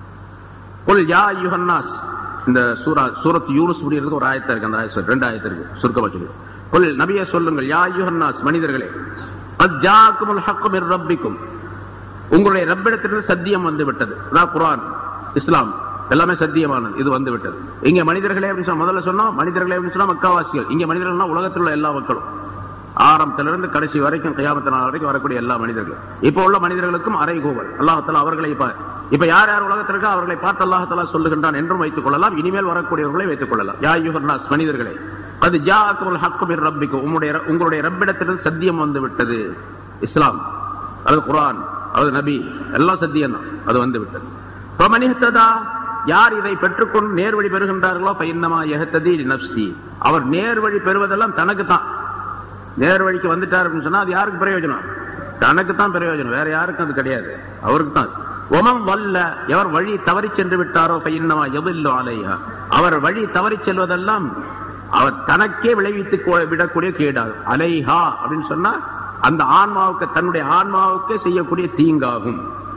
குல் யா அய்யுஹன் நாஸ், இந்த சூரத் யூனுஸ் முடியிறது ஒரு ஆயத்து இருக்கு, அந்த ஆயத்து ரெண்டு ஆயத்து இருக்கு, சுருக்கமா சொல்லி. குல் நபியே சொல்லுங்கள், யா அய்யுஹன் நாஸ், மனிதர்களே, கத் ஜாஅக்குமுல் ஹக்கு மிர் ரப்பிக்கும், உங்களுடைய ரப்பிடத்திலிருந்து சத்தியம் வந்து விட்டது. அதான் குர்ஆன், இஸ்லாம் எல்லாமே சத்தியமானது, இது வந்து விட்டது. இங்க மனிதர்களே அப்படின்னு சொன்னா, முதல்ல சொன்னோம் மனிதர்களே அப்படின்னு சொன்னா மக்காவாசிகள். இங்க மனிதர்கள்னா உலகத்தில் உள்ள எல்லா மக்களும், ஆரம்பத்திலிருந்து கடைசி வரைக்கும் கியாமத் நாள் வரைக்கும் வரக்கூடிய எல்லா மனிதர்களும். இப்போ உள்ள மனிதர்களுக்கும் அறைகூவல். அல்லாஹ் தஆலா அவர்களை இப்ப யார் யார் உலகத்தில் இருக்கோ அவர்களை பார்த்து அல்லாஹ் தஆலா சொல்லுகின்றான் என்றும் வைத்துக் கொள்ளலாம், இனிமேல் வரக்கூடியவர்களை வைத்துக் கொள்ளலாம். யா அய்யுஹன் நாஸ், மனிதர்களே, அது ஜாஅக்குமுல் ஹக்கு மிர் ரப்பிக்கும், உங்களுடைய ரப்பிடத்திலிருந்து சத்தியம் வந்து விட்டது. இஸ்லாம், அது குர்ஆன், அது நபி, எல்லாம் சத்தியம் தான், அது வந்து விட்டது. ஃபமன் இஹ்ததா, யார் இதை பெற்றுக்கொண்டு நேர்வழி பெறுகின்றார்களோ ஃபஇன்னமா யஹ்ததி லினஃப்ஸி, அவர் நேர்வழி பெறுவதெல்லாம் தனக்கு தான். நேர்வழிக்கு வந்துட்டார் அப்படின்னு சொன்னா அது யாருக்கு பிரயோஜனம்? தனக்கு தான் பிரயோஜனம், வேற யாருக்கும் அது கிடையாது, அவருக்கு தான். ஒமன் வல்ல, எவர் வழி தவறி சென்று விட்டாரோ ஃபஇன்னமா யதில்லு அலைஹா, அவர் வழி தவறி செல்வதெல்லாம் அவர் தனக்கே விளைவித்து விடக்கூடிய கேடாகும். அலைஹா அப்படின்னு சொன்னா அந்த ஆன்மாவுக்கு, தன்னுடைய ஆன்மாவுக்கு செய்யக்கூடிய தீங்காகும்.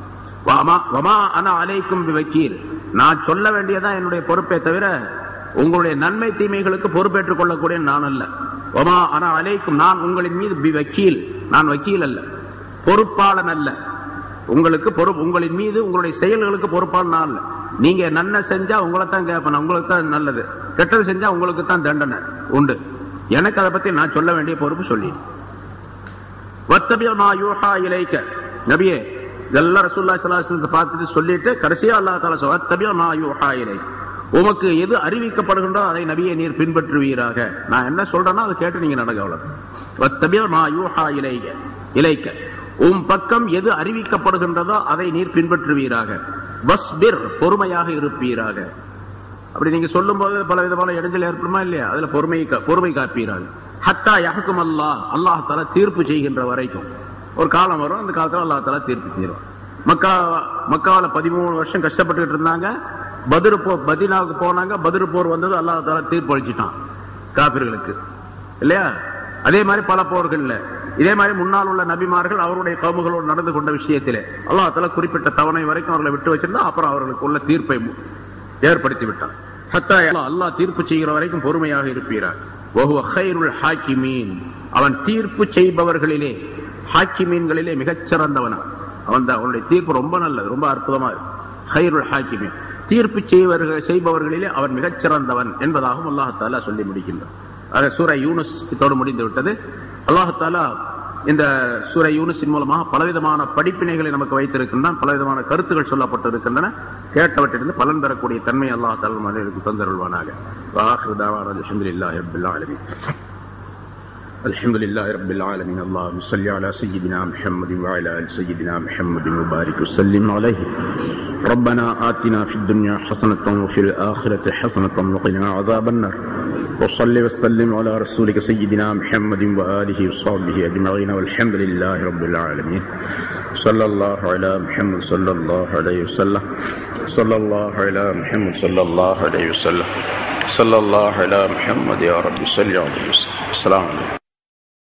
வமா அனா அலைக்கும் பிவக்கீல், நான் சொல்ல வேண்டியதான் என்னுடைய பொறுப்பே தவிர உங்களுடைய நன்மை தீமைகளுக்கு பொறுப்பேற்றுக் கொள்ளக்கூடிய நான் அல்ல. வமா அனா அலைக்கும், நான் உங்களின் மீது பிவக்கீல், நான் வக்கீல் அல்ல, பொறுப்பாளன் அல்ல. உங்களுக்கு உங்களின் மீது உங்களுடைய செயல்களுக்கு பொறுப்பாளன் நான் அல்ல. நீங்க நன்மை செஞ்சா உங்களை தான் கேட்பேன், உங்களுக்கு தான் நல்லது. கெட்டது செஞ்சா உங்களுக்கு தான் தண்டனை உண்டு. எனக்கு அதை பத்தி நான் சொல்ல வேண்டிய பொறுப்பு சொல்லி. வத்தபி மா யூஹா இலைக, நபியே இதெல்லாம் ரசூலுல்லாஹி ஸல்லல்லாஹு அலைஹி வஸல்லம் பார்த்துட்டு சொல்லிட்டு கடைசியா அல்லாஹ் தஆலா சொல்றார், வத்தபி மா யூஹா இலைக, உமக்கு எது அறிவிக்கப்படுகின்றோ அதை நபியை நீர் பின்பற்றுவீராக. நான் என்ன சொல்றேன்னா அதை கேட்டு நீங்க நடக்க. அவ்வளவு. வத்தபி மா யூஹா இலைக, உம் பக்கம் எது அறிவிக்கப்படுகின்றதோ அதை நீர் பின்பற்றுவீராக. வஸ்பிர், பொறுமையாக இருப்பீராக. அப்படி நீங்க சொல்லும் போது பல விதமான இடைஞ்சல் ஏற்படுமா இல்லையா? அதுல பொறுமை காப்பீராக. ஹத்தா யஹ்கும் அல்லாஹ், அல்லாஹ் தஆலா தீர்ப்பு செய்கின்ற வரைக்கும். ஒரு காலம் வரும், அந்த காலத்துல அல்லாஹ் தஆலா தீர்ப்பு செய்வார். மக்காவில் 13 வருஷம் கஷ்டப்பட்டுக்கிட்டு இருந்தாங்க. மதீனாவுக்கு போனாங்க. பத்ர் போர் வந்தது, அல்லாஹ் தஆலா தீர்ப்பு அளிச்சிட்டான் காபிர்களுக்கு இல்லையா? அதே மாதிரி பல போர்கள்ல இதே மாதிரி முன்னால் உள்ள நபிமார்கள் அவருடைய கவுமுகளோடு நடந்து கொண்ட விஷயத்திலே அல்லாஹ் தஆலா குறிப்பிட்ட தவணை வரைக்கும் அவர்களை விட்டு வச்சிருந்தா அப்புறம் அவர்களுக்கு உள்ள தீர்ப்பை ஏற்படுத்தி விட்டான். ஹத்தா அல்லாஹ் தீர்ப்பு செய்கிற வரைக்கும் பொறுமையாக இருப்பீரார். வஹுவ கைருல் ஹாக்கிமீன், அவன் தீர்ப்பு செய்பவர்களிலே ஹாக்கிமீன்களிலே மிகச்சிறந்தவன். அவனுடைய தீர்ப்பு ரொம்ப நல்லது, ரொம்ப அற்புதமா இருக்கு. கைருல் ஹாக்கிமீன், தீர்ப்பு செய்பவர்களிலே அவன் மிகச்சிறந்தவன் என்பதாகவும் அல்லாஹ் தஆலா சொல்லி முடிக்கின்றான். சூரா யூனுஸ் இதோடு முடிந்து விட்டது. அல்லாஹ் தஆலா இந்த சூரா யூனுஸின் மூலமாக பலவிதமான படிப்பினைகளை நமக்கு வைத்திருக்கின்றான். பலவிதமான கருத்துக்கள் சொல்லப்பட்டிருக்கின்றன. கேட்டவற்றிலிருந்து பலன் பெறக்கூடிய தன்மை அல்லாஹ் தஆலா மனிதருக்கு தந்தருள்வானாக. வாஹிரு தஅவானா அல்ஹம்துலில்லாஹி ரப்பில் ஆலமீன். الحمد لله رب العالمين. اللهم صل على سيدنا محمد وعلى ال سيدنا محمد وبارك وسلم عليه. ربنا آتنا في الدنيا حسنة وفي الآخرة حسنة وقنا عذاب النار. وصل وسلم على رسولك سيدنا محمد وآله وصحبه أجمعين والحمد لله رب العالمين. صلى الله على محمد صلى الله عليه وسلم. صلى الله على محمد صلى الله عليه وسلم. صلى الله على محمد يا رب صل عليه وسلم. السلام عليكم.